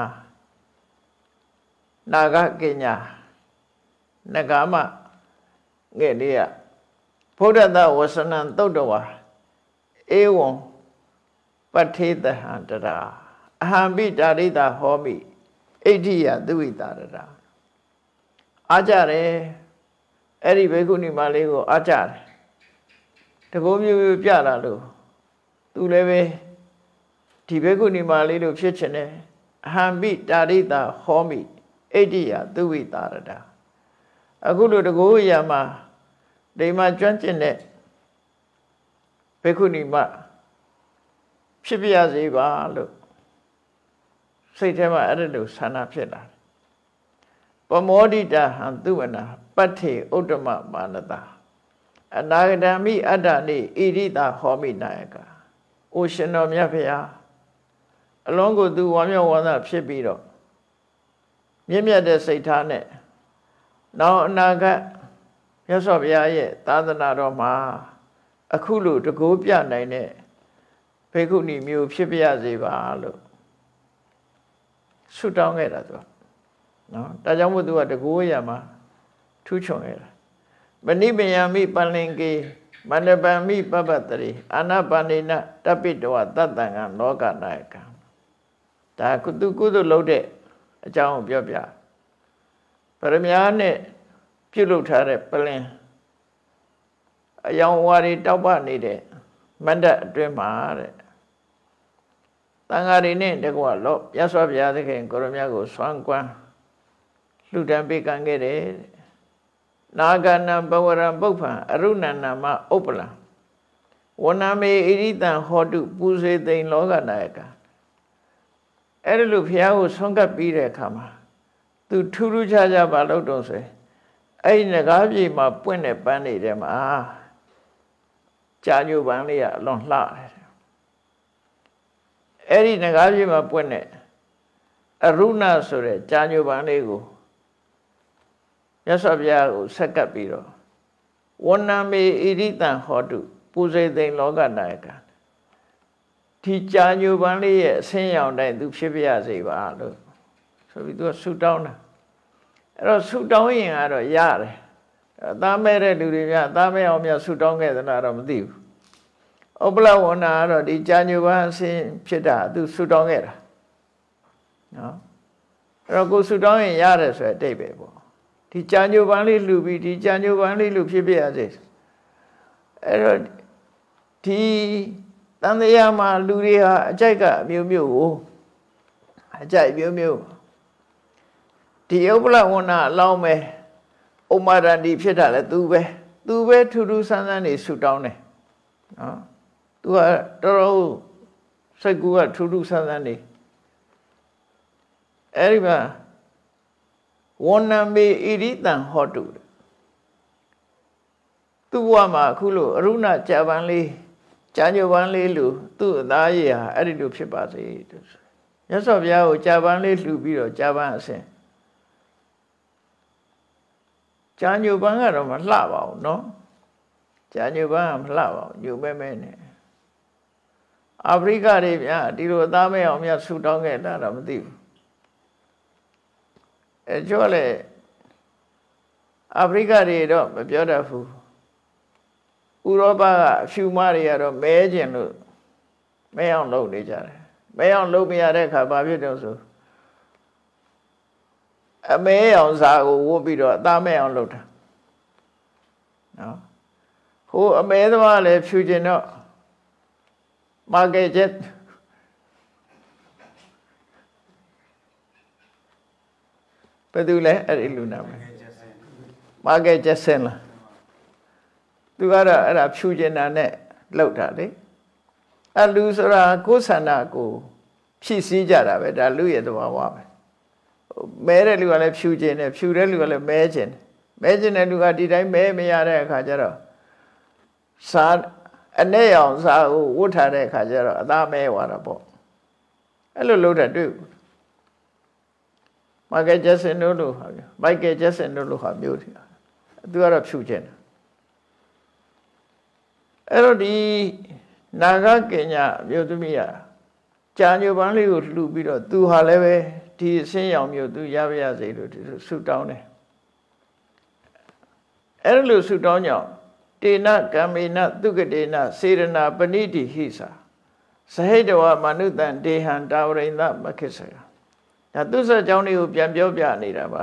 နာဂကင်ညာနဂါမငဲ့လေးကဗုဒ္ဓတဝဆနံသုတ်တဝါဧဝံပထေတဟံတရာအဟံပိတာရိတာဟောမိဣဋ္ဌိယသူဝိတာရတာအားကြတယ်အဲ့ဒီဘိက္ခုနီမလေးကိုအားကြတယ်တကောမျိုးမျိုးပြလာလို့သူလည်းပဲဒီဘိက္ခုနီမလေးတို့ဖြစ်ချင်တယ်အဟံပိတာရိတာဟောမိဣဋ္ဌိယသူဝိတာရတာအခုလိုတကောရာမှာဒီမှာကျွမ်းကျင်တဲ့ဘိက္ခုနီမဖြစ်ပြရစေပါလို့စိတ်ထဲမှာအဲ့ဒါလိုဆန္ဒဖြစ်လာတယ်ပမောဒိတာဟံသူဝနာပတ္ထေဥတ္တမမာနတာအနာဂတမိအတ္တနိဣရိတာဟောမိနာယကအိုရှင်တော်မြတ်ဖေဟာအလုံးကိုသူဝါမျက်ဝါဒဖြစ်ပြီးတော့မြင့်မြတ်တဲ့စိတ်ထားနဲ့နောက်အနာဂတ်မြတ်စွာဘုရားရဲ့သာသနာတော်မှာအခုလိုတကိုးပြနိုင်တဲ့ဘေကုဏီမျိုးဖြစ်ပြရစေပါလို့ဆုတောင်းခဲ့တာသူနော်ဒါကြောင့်မို့သူကတကိုးရမှာထူးချွန်ခဲ့တာမဏိပယမိပလင်ကေမန္တပံမိပပတ္တိအာနာပါဏိနတပိတဝတတ္တံကလောကနာယကဒါကုသကုသလုပ်တဲ့အကြောင်းကိုပြောပြပရမညာနဲ့ပြုတ်လုပ်ထားတဲ့ပလင်အယောင်ဝါရီတောက်ပနေတဲ့မန္တအတွင်းမှာတဲ့တန်ဃာတွေနဲ့တကွလောရသော်ဘုရားသခင်ကိုရမြတ်ကိုဆွမ်းကွမ်းလှူဒန်းပေးကမ်းခဲ့တယ်နာဂနံဘဝရံပုပ္ပံအရုဏနာမဥပ္ပလံဝဏမေဣရိတံဟောတုပူဇေသိန်လောကနာယကအဲ့ဒီလိုဘုရားကိုဆွမ်းကပ်ပြီးတဲ့အခါမှာသူထူးထူးခြားခြားပါလို့တော့ဆိုရင်အဲ့ဒီငကားပြေမှာပွင့်တဲ့ပန်းတွေထဲမှာကြာညိုပန်းလေးကအလွန်လှတယ်အဲ့ဒီငကားပြေမှာပွင့်တဲ့အရုဏဆိုတဲ့ကြာညိုပန်းလေးကိုမြတ်စွာဘုရားကိုဆက်ကပ်ပြီးတော့ဝဏမေဣရိတံဟောတုပူဇေသိန်လောကနာယကဒီကြာညိုပန်းလေးရဲ့အဆင်းရောင်တိုင်းသူဖြစ်ပြရစေပါလို့ဆိုပြီးသူကဆုတောင်းတာအဲ့တော့ဆုတောင်းရင်ကတော့ရတယ်အသားမဲ့တဲ့လူတွေများအသားမဲ့အောင်များဆုတောင်းခဲ့သလားတော့မသိဘူးဥပ္ပလဝဏကတော့ဒီကြာညိုပန်းအဆင်းဖြစ်တာသူဆုတောင်းခဲ့တာနော်အဲ့တော့ကိုဆုတောင်းရင်ရတယ်ဆိုတဲ့အတိတ်ပဲပေါ့ဒီကြာညိုပန်းလေးလှူပြီးဒီကြာညိုပန်းလေးလှူဖြစ်ပြရစေအဲ့တော့ဒီတန်တရားမှာလူတွေဟာအကြိုက်ကအမျိုးမျိုးကိုအကြိုက်မျိုးမျိုးဒီဥပ္ပလဝဏအလောင်းပဲဥမာရဏီဖြစ်တာလဲသူပဲသူပဲထူးထူးဆန်းဆန်းနေဆူတောင်းတယ်နော်သူကတော်တော်စိတ်ကူကထူးထူးဆန်းဆန်းနေအဲ့ဒီမှာဝဏမေဣရိတံဟောတုသူ့ဘဝမှာအခုလို့အရုဏကြာပန်းလေးကြာညိုပန်းလေးလူသူ့အသားရည်ဟာအဲ့ဒီလိုဖြစ်ပါစေမြတ်စွာဘုရားကိုကြာပန်းလေးလှူပြီးတော့ကြာပန်းအစဉ်ကြာညိုပန်းကတော့မလှပါဘူးเนาะကြာညိုပန်းကမလှပါဘူးညိုမဲမဲနဲ့အာဖရိကတွေဗျာဒီလိုအသားမဲအောင်မြတ်ဆူတောင်းခဲ့တာတော့မသိဘူးအဲကျော်လေအာဖရိကတွေတော့မပြောတတ်ဘူးဥရောပကအဖြူမတွေကတော့မဲကျင်လို့မဲအောင်လုပ်နေကြတယ်မဲအောင်လုပ်မရတဲ့အခါဘာဖြစ်တော့ဆိုအမဲအောင်စားကိုဝတ်ပြီးတော့အသားမဲအောင်လုပ်တာနော်ဟိုအမဲသမားလည်းဖြူကျင်တော့မာကက်ချက်ဘယ်သူလဲအဲ့ဒီလူနာမည်မာကက်ချက်ဆင်လားသူကတော့အဲ့ဒါဖြူကျင်တာနဲ့လောက်တာလေအလူဆိုတာကိုယ်ဆန္ဒကိုဖြည့်ဆည်းကြတာပဲဒါလူရဲ့သဘာဝပဲမဲတဲ့လူကလည်းဖြူကျင်တယ်ဖြူတဲ့လူကလည်းမဲကျင်တယ်မဲကျင်တဲ့လူကဒီတိုင်းမဲမရတဲ့အခါကျတော့စားအနဲ့အောင်စားကိုဝတ်ထားတဲ့အခါကျတော့အသားမဲသွားတာပေါ့အဲ့လိုလုပ်တာတွေ့ဘူးမာကယ်ဂျက်ဆင်တို့လိုဟာမျိုးမိုက်ကယ်ဂျက်ဆင်တို့လိုဟာမျိုးတွေသူကတော့ဖြူကျင်တယ်အဲ့တော့ဒီနာဂကညာမြို့သမီးကကြာညိုပန်းလေးကိုလှူပြီးတော့သူဟာလည်းပဲဒီအစင်းရောင်မြို့သူရပါရစေလို့ဒီလိုဆုတောင်းတယ်အဲ့လိုဆုတောင်းကြောင့်တေနကမ္မေနသုကတေနစေရနာပဏိတိဟိစာသဟိတဝမနုတံဒေဟံတာဝရိန္ဒမခိစကဒါသူစကြောင်းလေးကိုပြန်ပြောပြနေတာပါ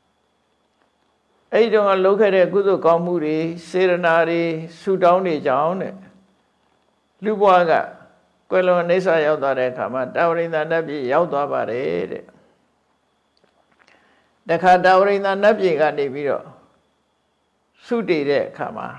အဲ့ဒီတော့လှုပ်ခဲ့တဲ့ကုသိုလ်ကောင်းမှုတွေစေရနာတွေဆုတောင်းနေကြအောင်တဲ့လူဘဝကကွယ်လွန်အိဋ္ဌရောက်သွားတဲ့အခါမှာတာဝရိန္ဒနတ်ပြည်ရောက်သွားပါတယ်တဲ့တခါတာဝရိန္ဒနတ်ပြည်ကနေပြီးတော့ဆုတည်တဲ့အခါမှာ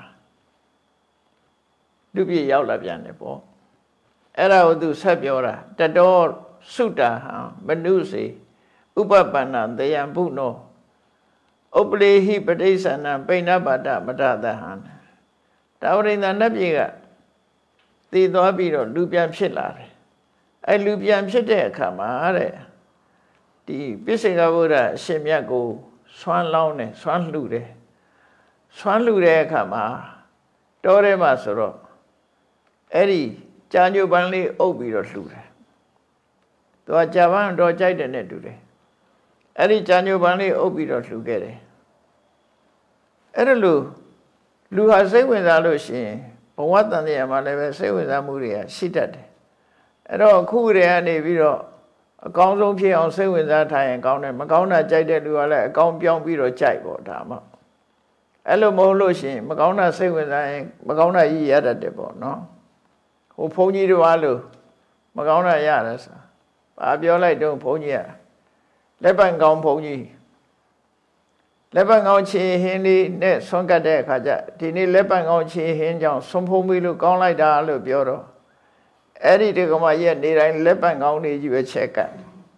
လူပြည်ရောက်လာပြန်တယ်ပေါ့အဲ့ဒါကိုသူဆက်ပြောတာတတော်ဆုတာဟံမနုစေဥပပန္နတယံဘုနောဥပလေဟိပဋိစ္ဆန္နပိဏပါဒမတသဟံတာဝရိန္ဒနတ်ပြည်ကတည်သွားပြီးတော့လူပြန်ဖြစ်လာတယ်အဲလူပြန်ဖြစ်တဲ့အခါမှာတဲ့ဒီပိစိကဗုဒ္ဓအရှင်မြတ်ကိုဆွမ်းလောင်းတယ်ဆွမ်းလှူတယ်ဆွမ်းလှူတဲ့အခါမှာတောထဲမှာဆိုတော့အဲ့ဒီကြာညိုပန်းလေးအုပ်ပြီးတော့လှူတယ်သူကကြာပန်းတော့ကြိုက်တယ်နဲ့တူတယ်အဲ့ဒီကြာညိုပန်းလေးအုပ်ပြီးတော့လှူခဲ့တယ်အဲ့ဒါလို့လူဟာစိတ်ဝင်စားလို့ရှိရင်ဘဝတန်တရားမှာလည်းပဲစိတ်ဝင်စားမှုတွေကရှိတတ်တယ်အဲ့တော့အခုတည်းကနေပြီးတော့အကောင်းဆုံးဖြစ်အောင်စိတ်ဝင်စားထားရင်ကောင်းတယ်မကောင်းတာကြိုက်တဲ့လူကလည်းအကောင်းပြောင်းပြီးတော့ကြိုက်ပေါ့ဒါမှအဲ့လိုမဟုတ်လို့ရှိရင်မကောင်းတာစိတ်ဝင်စားရင်မကောင်းတာကြီးရတတ်တယ်ပေါ့နော်ဟိုဘုန်းကြီးတို့အားလို့မကောင်းတာရတယ်ဆိုဘာပြောလိုက်တော့ဘုန်းကြီးကလက်ပံကောင်းဘုန်းကြီးလက်ပံကောင်းချေဟင်းလေးနဲ့ဆွမ်းကတ်တဲ့အခါကျဒီနေ့လက်ပံကောင်းချေဟင်းကြောင့်ဆွမ်းဖုံးပြီးလို့ကောင်းလိုက်တာလို့ပြောတော့အဲ့ဒီဒီကမရဲ့နေတိုင်းလက်ပံကောင်းလေးကြီးပဲချက်ကတ်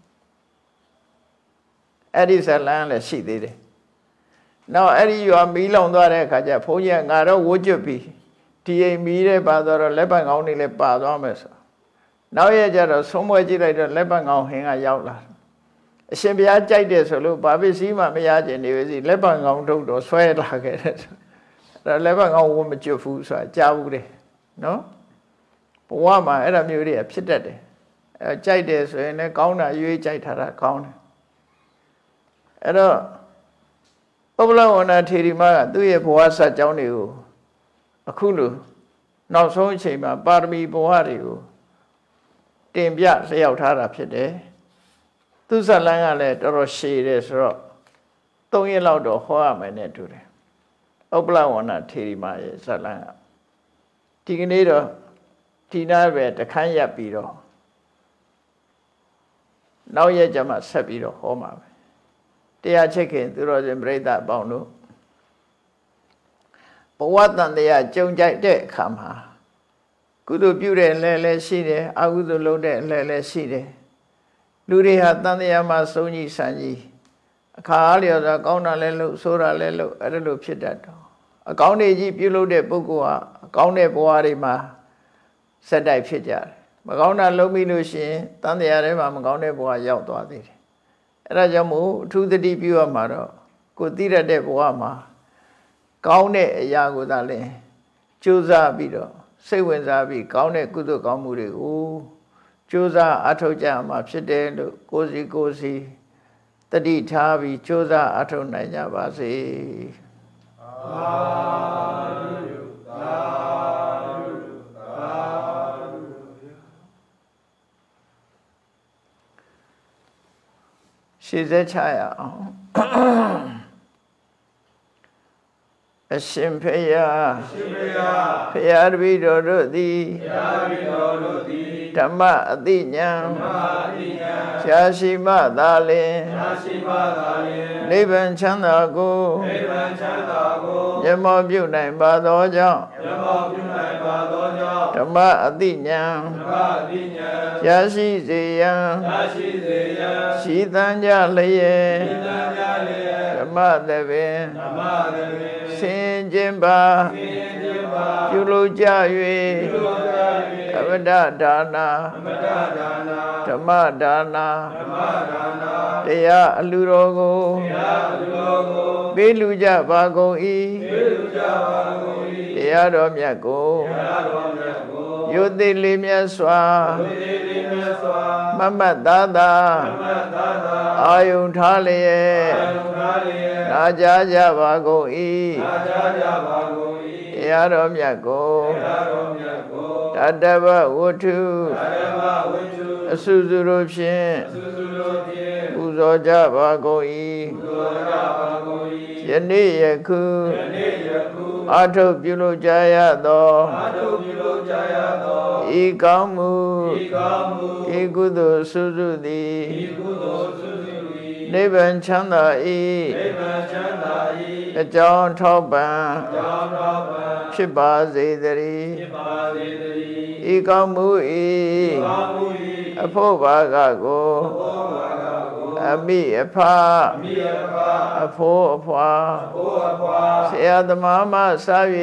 အဲ့ဒီဇလန်းလည်းရှိသေးတယ်နောက်အဲ့ဒီရွာမီးလောင်သွားတဲ့အခါကျဘုန်းကြီးကငါတော့ဝှကျွတ်ပြီးဒီအိမ်မီးတဲ့ပါတော့လက်ပံကောင်းလေးလည်းပါသွားမယ်ဆိုနောက်ရကျတော့ဆုံးမွဲကြည့်လိုက်တော့လက်ပံကောင်းဟင်းကရောက်လာအရှင်ဘုရားကြိုက်တယ်ဆိုလို့ဘာပစ္စည်းမှမရကျင်နေပါစီလက်ပံကောင်းထုတ်တော့ဆွဲလာခဲ့တယ်အဲ့လက်ပံကောင်းဝမကျွတ်ဘူးဆိုတာကြားဘူးတယ်နော်ဘဝမှာအဲ့ဒါမျိုးတွေဖြစ်တတ်တယ်အဲကြိုက်တယ်ဆိုရင်လည်းကောင်းတာရွေးကြိုက်ထားတာကောင်းတယ်အဲ့တော့ပုဗ္ဗလဝဏထေရီမကသူ့ရဲ့ဘဝဆက်ကြောင်းတွေကိုအခုလိုနောက်ဆုံးအချိန်မှာပါရမီဘဝတွေကိုတင်ပြလျှောက်ထားတာဖြစ်တယ်သူဇလန်းကလည်းတော်တော်ရှည်တယ်ဆိုတော့သုံးရက်လောက်တော့ဟောရမယ်နဲ့တူတယ်ပုဗ္ဗလဝဏထေရီမရဲ့ဇလန်းကဒီကနေ့တော့ဒီနာပဲတခန်းရပ်ပြီးတော့နောက်ရက်ကျမှဆက်ပြီးတော့ဟောမှာပဲတရားချက်ခင်သူတော်စင်ပြိဿအပေါင်းတို့ဘဝတန်တရားကြုံကြိုက်တဲ့အခါမှာကုသိုလ်ပြုတဲ့လဲလဲရှိတယ်အကုသိုလ်လုပ်တဲ့လဲလဲရှိတယ်လူတွေဟာတန်တရားမှာစုံကြီးဆန်ကြီးအခါအားလျော်စွာကောင်းတာလဲလို့ဆိုးတာလဲလို့အဲ့ဒါလိုဖြစ်တတ်တော့အကောင်းတွေကြီးပြုလုပ်တဲ့ပုဂ္ဂိုလ်ဟာအကောင်းတဲ့ဘဝတွေမှာစက်တိုက်ဖြစ်ကြတယ်မကောင်းတာလုပ်ပြီးလို့ရှိရင်တန်တရားထဲမှာမကောင်းတဲ့ဘဝရောက်သွားသေးတယ်အဲ့ဒါကြောင့်မို့အထူးသတိပြုရမှာတော့ကိုသိရတဲ့ဘဝမှာကောင်းတဲ့အရာကိုသာလဲကြိုးစားပြီးတော့စိတ်ဝင်စားပြီးကောင်းတဲ့ကုသိုလ်ကောင်းမှုတွေကိုကြိုးစားအထောက်ကြမှာဖြစ်တယ်လို့ကိုယ်စီကိုယ်စီတတိထားပြီးကြိုးစားအထောက်နိုင်ကြပါစေသာဓုသာဓုသာဓုရှေ့ဆက်ချရအောင်အရှင်ဖေယအရှင်ဖေယဖေယတပည့်တော်တို့သည်ဖေယတပည့်တော်တို့သည်ဓမ္မအသိဉာဏ်ဓမ္မအသိဉာဏ်ရှားရှိမှသာလျှင်ရှားရှိမှသာလျှင်နိဗ္ဗာန်ချမ်းသာကိုနိဗ္ဗာန်ချမ်းသာကိုမျက်မှောက်ပြုနိုင်ပါသောကြောင့်မျက်မှောက်ပြုနိုင်ပါသောကြောင့်ဓမ္မအသိဉာဏ်ဓမ္မအသိဉာဏ်ရှားရှိစေရန်ရှားရှိစေရန်ရှိသံကြလျက်ရှိသံကြလျက်ဓမ္မသဗ္ဗေဓမ္မသဗ္ဗေဆင်ခြင်းပါဆင်ခြင်းပါပြုလုပ်ကြ၍ပြုလုပ်ကြ၍အမတဒါနာအမတဒါနာဓမ္မဒါနာဓမ္မဒါနာတရားအလူတော်ကိုတရားအလူတော်ကိုပေးလူကြပါကုန်၏ပေးလူကြပါကုန်၏တရားတော်မြတ်ကိုတရားတော်မြတ်ကိုယုတိလေးမြတ်စွာယုတိလေးမြတ်စွာမမတ်သာသာမမတ်သာသာအာယုန်ထားလျက်အာယုန်ထားလျက်နာကြားကြပါကုန်၏နာကြားကြပါကုန်၏တရားတော်မြတ်ကိုတရားတော်မြတ်ကိုတတ္တဗဝတ္ထုတတ္တဗဝတ္ထုအစုစုတို့ဖြင့်အစုစုတို့ဖြင့်ပူဇော်ကြပါကုန်၏ပူဇော်ကြပါကုန်၏ယနေ့ယခုယနေ့ယခုအာထုပြုလုပ်ကြရသောအာထုပြုလုပ်ကြရသောဤကောင်းမှုဤကောင်းမှုဤကုသိုလ်စုစုသည်ဤကုသိုလ်စုစုသည်နိဗ္ဗာန်ချမ်းသာ၏နိဗ္ဗာန်ချမ်းသာ၏အကြောင်းထောက်ပံ့အကြောင်းထောက်ပံ့ဖြစ်ပါစေတည်းဖြစ်ပါစေတည်းဤကောင်းမှု၏ဤကောင်းမှု၏အဖို့ဘာကကိုအဖို့ဘာကကိုအအမိအဖအဖိုးအဖွာဆရာသမားမစ၍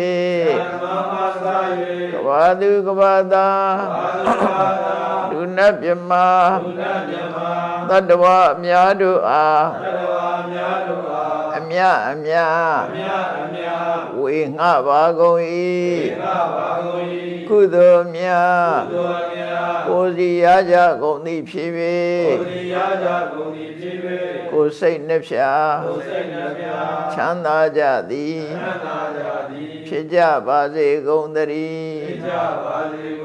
ကဘာသူကဘာသာလူနတ်မြမသတ္တဝါအများတို့အားအမြအမြဝေငှပါကုန်၏ကုသိုလ်များကိုယ်စီရကြကုန်သည်ဖြစ်၍ကိုယ်စိတ်နှဖျားချမ်းသာကြသည်ဖြစ်ကြပါစေကုန်သတည်း